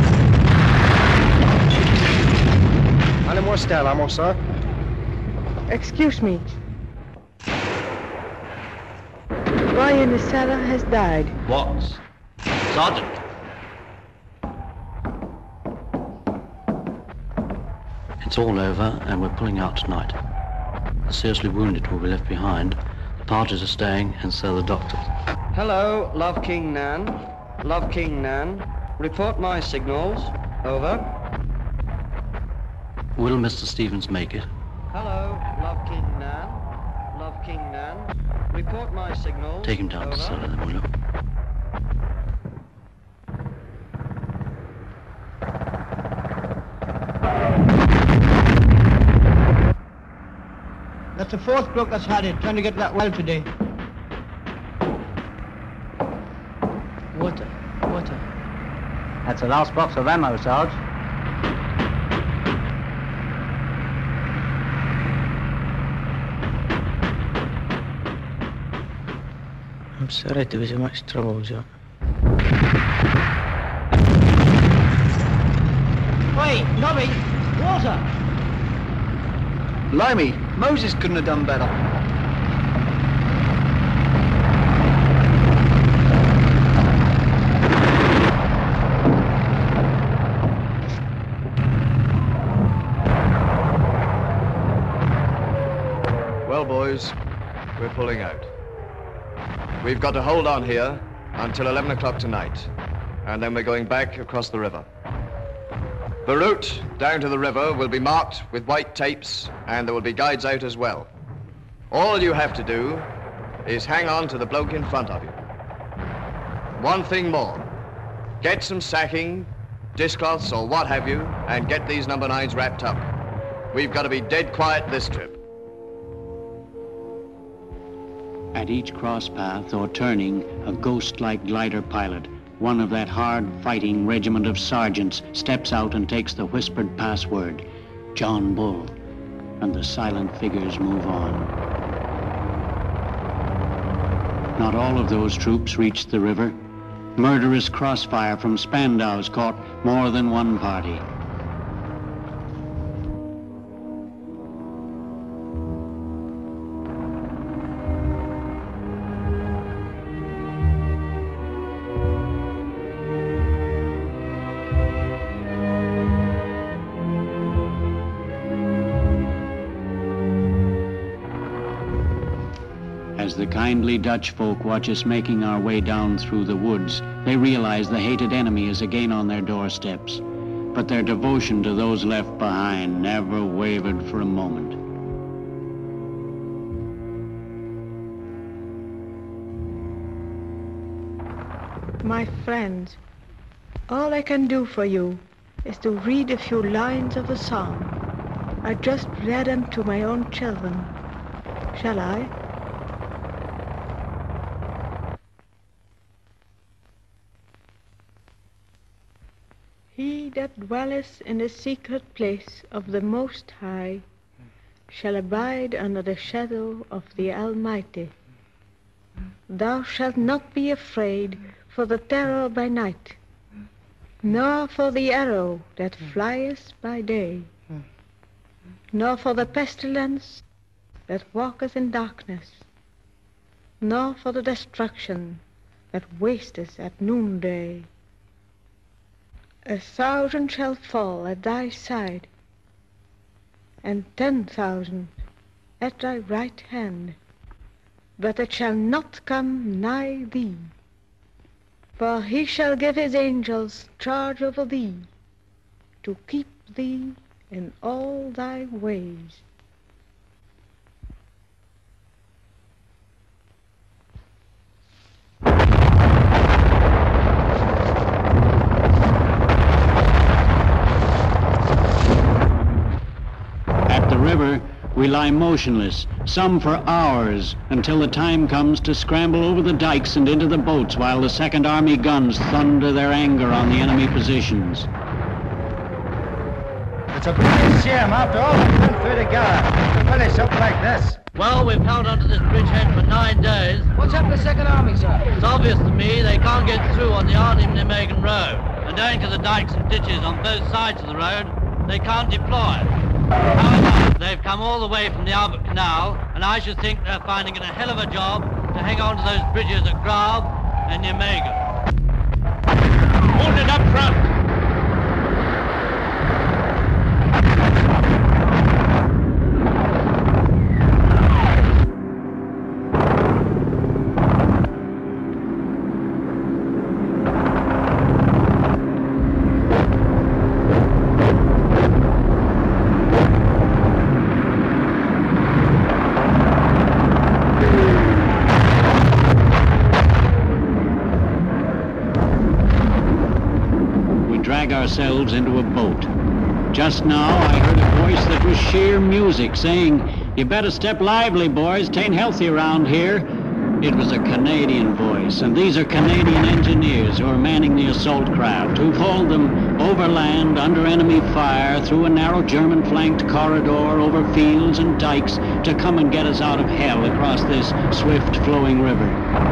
Any more steel ammo, sir? Excuse me. The boy in the cellar has died. What? Sergeant? It's all over, and we're pulling out tonight. The seriously wounded will be left behind. The parties are staying, and so the doctors. Hello, Love King Nan. Love King Nan. Report my signals. Over. Will Mr. Stevens make it? Hello, Love King Nan. Love King Nan. Report my signals. Take him down to the cellar, then, will you? That's the fourth bloke that's had it, trying to get that well today. Water. That's the last box of ammo, Sarge. I'm sorry to be so much trouble, John. Wait, Nobby! Water! Limey, Moses couldn't have done better. Well, boys, we're pulling out. We've got to hold on here until 11 o'clock tonight, and then we're going back across the river. The route down to the river will be marked with white tapes, and there will be guides out as well. All you have to do is hang on to the bloke in front of you. One thing more. Get some sacking, dishcloths or what have you, and get these number 9s wrapped up. We've got to be dead quiet this trip. At each cross path or turning, a ghost-like glider pilot, one of that hard-fighting regiment of sergeants, steps out and takes the whispered password, John Bull, and the silent figures move on. Not all of those troops reached the river. Murderous crossfire from Spandaus caught more than one party. As the kindly Dutch folk watch us making our way down through the woods, they realize the hated enemy is again on their doorsteps. But their devotion to those left behind never wavered for a moment. My friends, all I can do for you is to read a few lines of a song. I just read them to my own children. Shall I? He that dwelleth in the secret place of the Most High shall abide under the shadow of the Almighty. Thou shalt not be afraid for the terror by night, nor for the arrow that flieth by day, nor for the pestilence that walketh in darkness, nor for the destruction that wasteth at noonday. 1,000 shall fall at thy side, and 10,000 at thy right hand, but it shall not come nigh thee. For he shall give his angels charge over thee, to keep thee in all thy ways. At the river, we lie motionless, some for hours, until the time comes to scramble over the dikes and into the boats while the Second Army guns thunder their anger on the enemy positions. It's a bloody shame, after all we've been through together, to finish up like this. Well, we've held onto this bridgehead for 9 days. What's happened to the Second Army, sir? It's obvious to me they can't get through on the Arnhem-Nijmegen road. And owing to the dikes and ditches on both sides of the road, they can't deploy. However, they've come all the way from the Albert Canal, and I should think they're finding it a hell of a job to hang on to those bridges at Grave and Yamega. Wounded up front. Ourselves into a boat. Just now I heard a voice that was sheer music saying, "You better step lively, boys, 'tain't healthy around here." It was a Canadian voice, and these are Canadian engineers who are manning the assault craft, who've hauled them overland under enemy fire through a narrow German-flanked corridor over fields and dikes to come and get us out of hell across this swift-flowing river.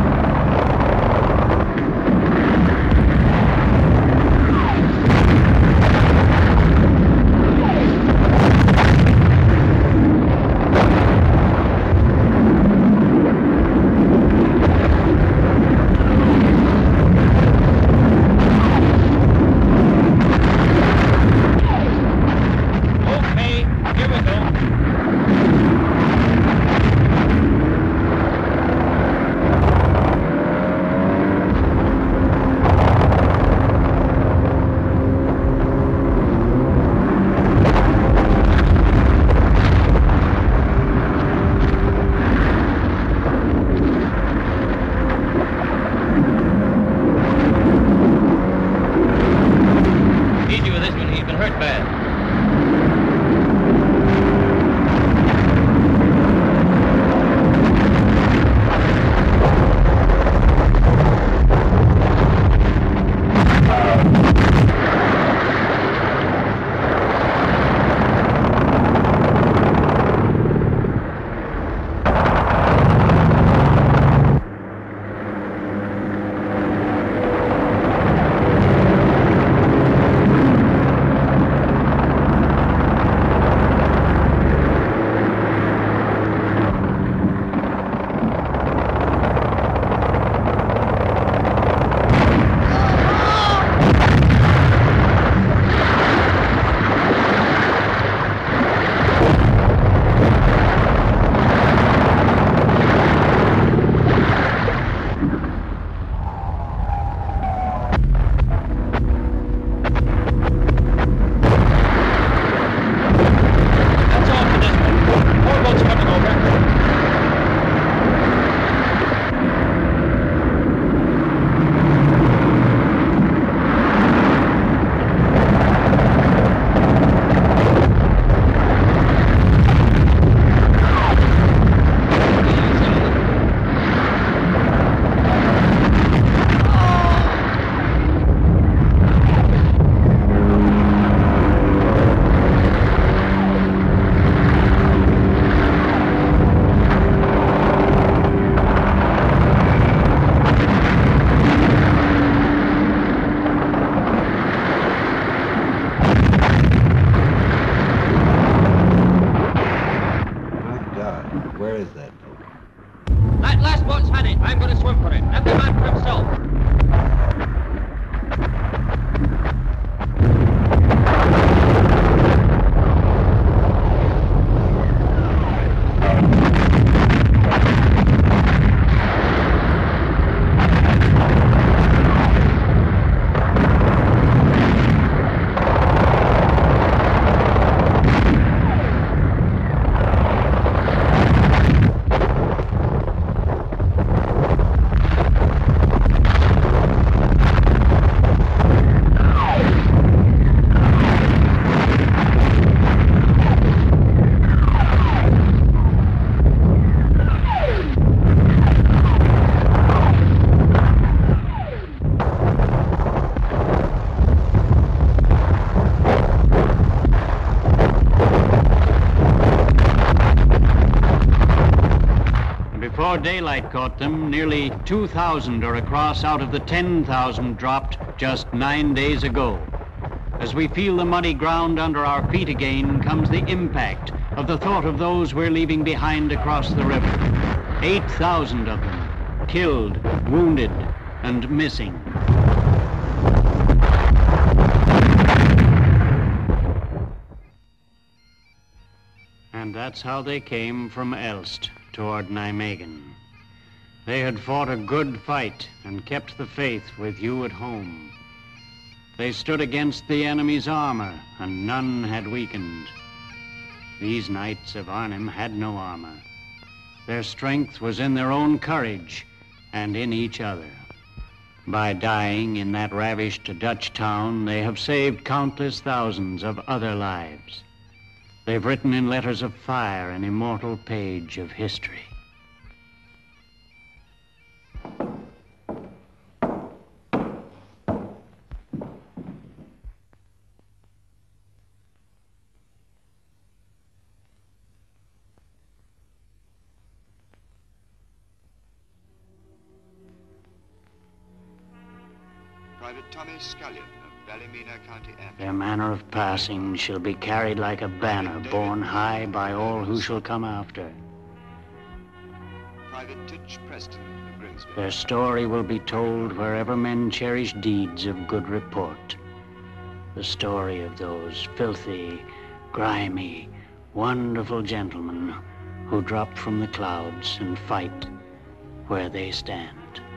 Before daylight caught them, nearly 2,000 are across out of the 10,000 dropped just 9 days ago. As we feel the muddy ground under our feet again comes the impact of the thought of those we're leaving behind across the river. 8,000 of them, killed, wounded, and missing. And that's how they came from Elst toward Nijmegen. They had fought a good fight and kept the faith with you at home. They stood against the enemy's armor, and none had weakened. These knights of Arnhem had no armor. Their strength was in their own courage and in each other. By dying in that ravished Dutch town, they have saved countless thousands of other lives. They've written in letters of fire an immortal page of history. Private Tommy Scullion of Ballymena, County Antrim. Their manner of passing shall be carried like a banner borne high by all who shall come after. Private Titch Preston of Grimsby. Their story will be told wherever men cherish deeds of good report. The story of those filthy, grimy, wonderful gentlemen who drop from the clouds and fight where they stand.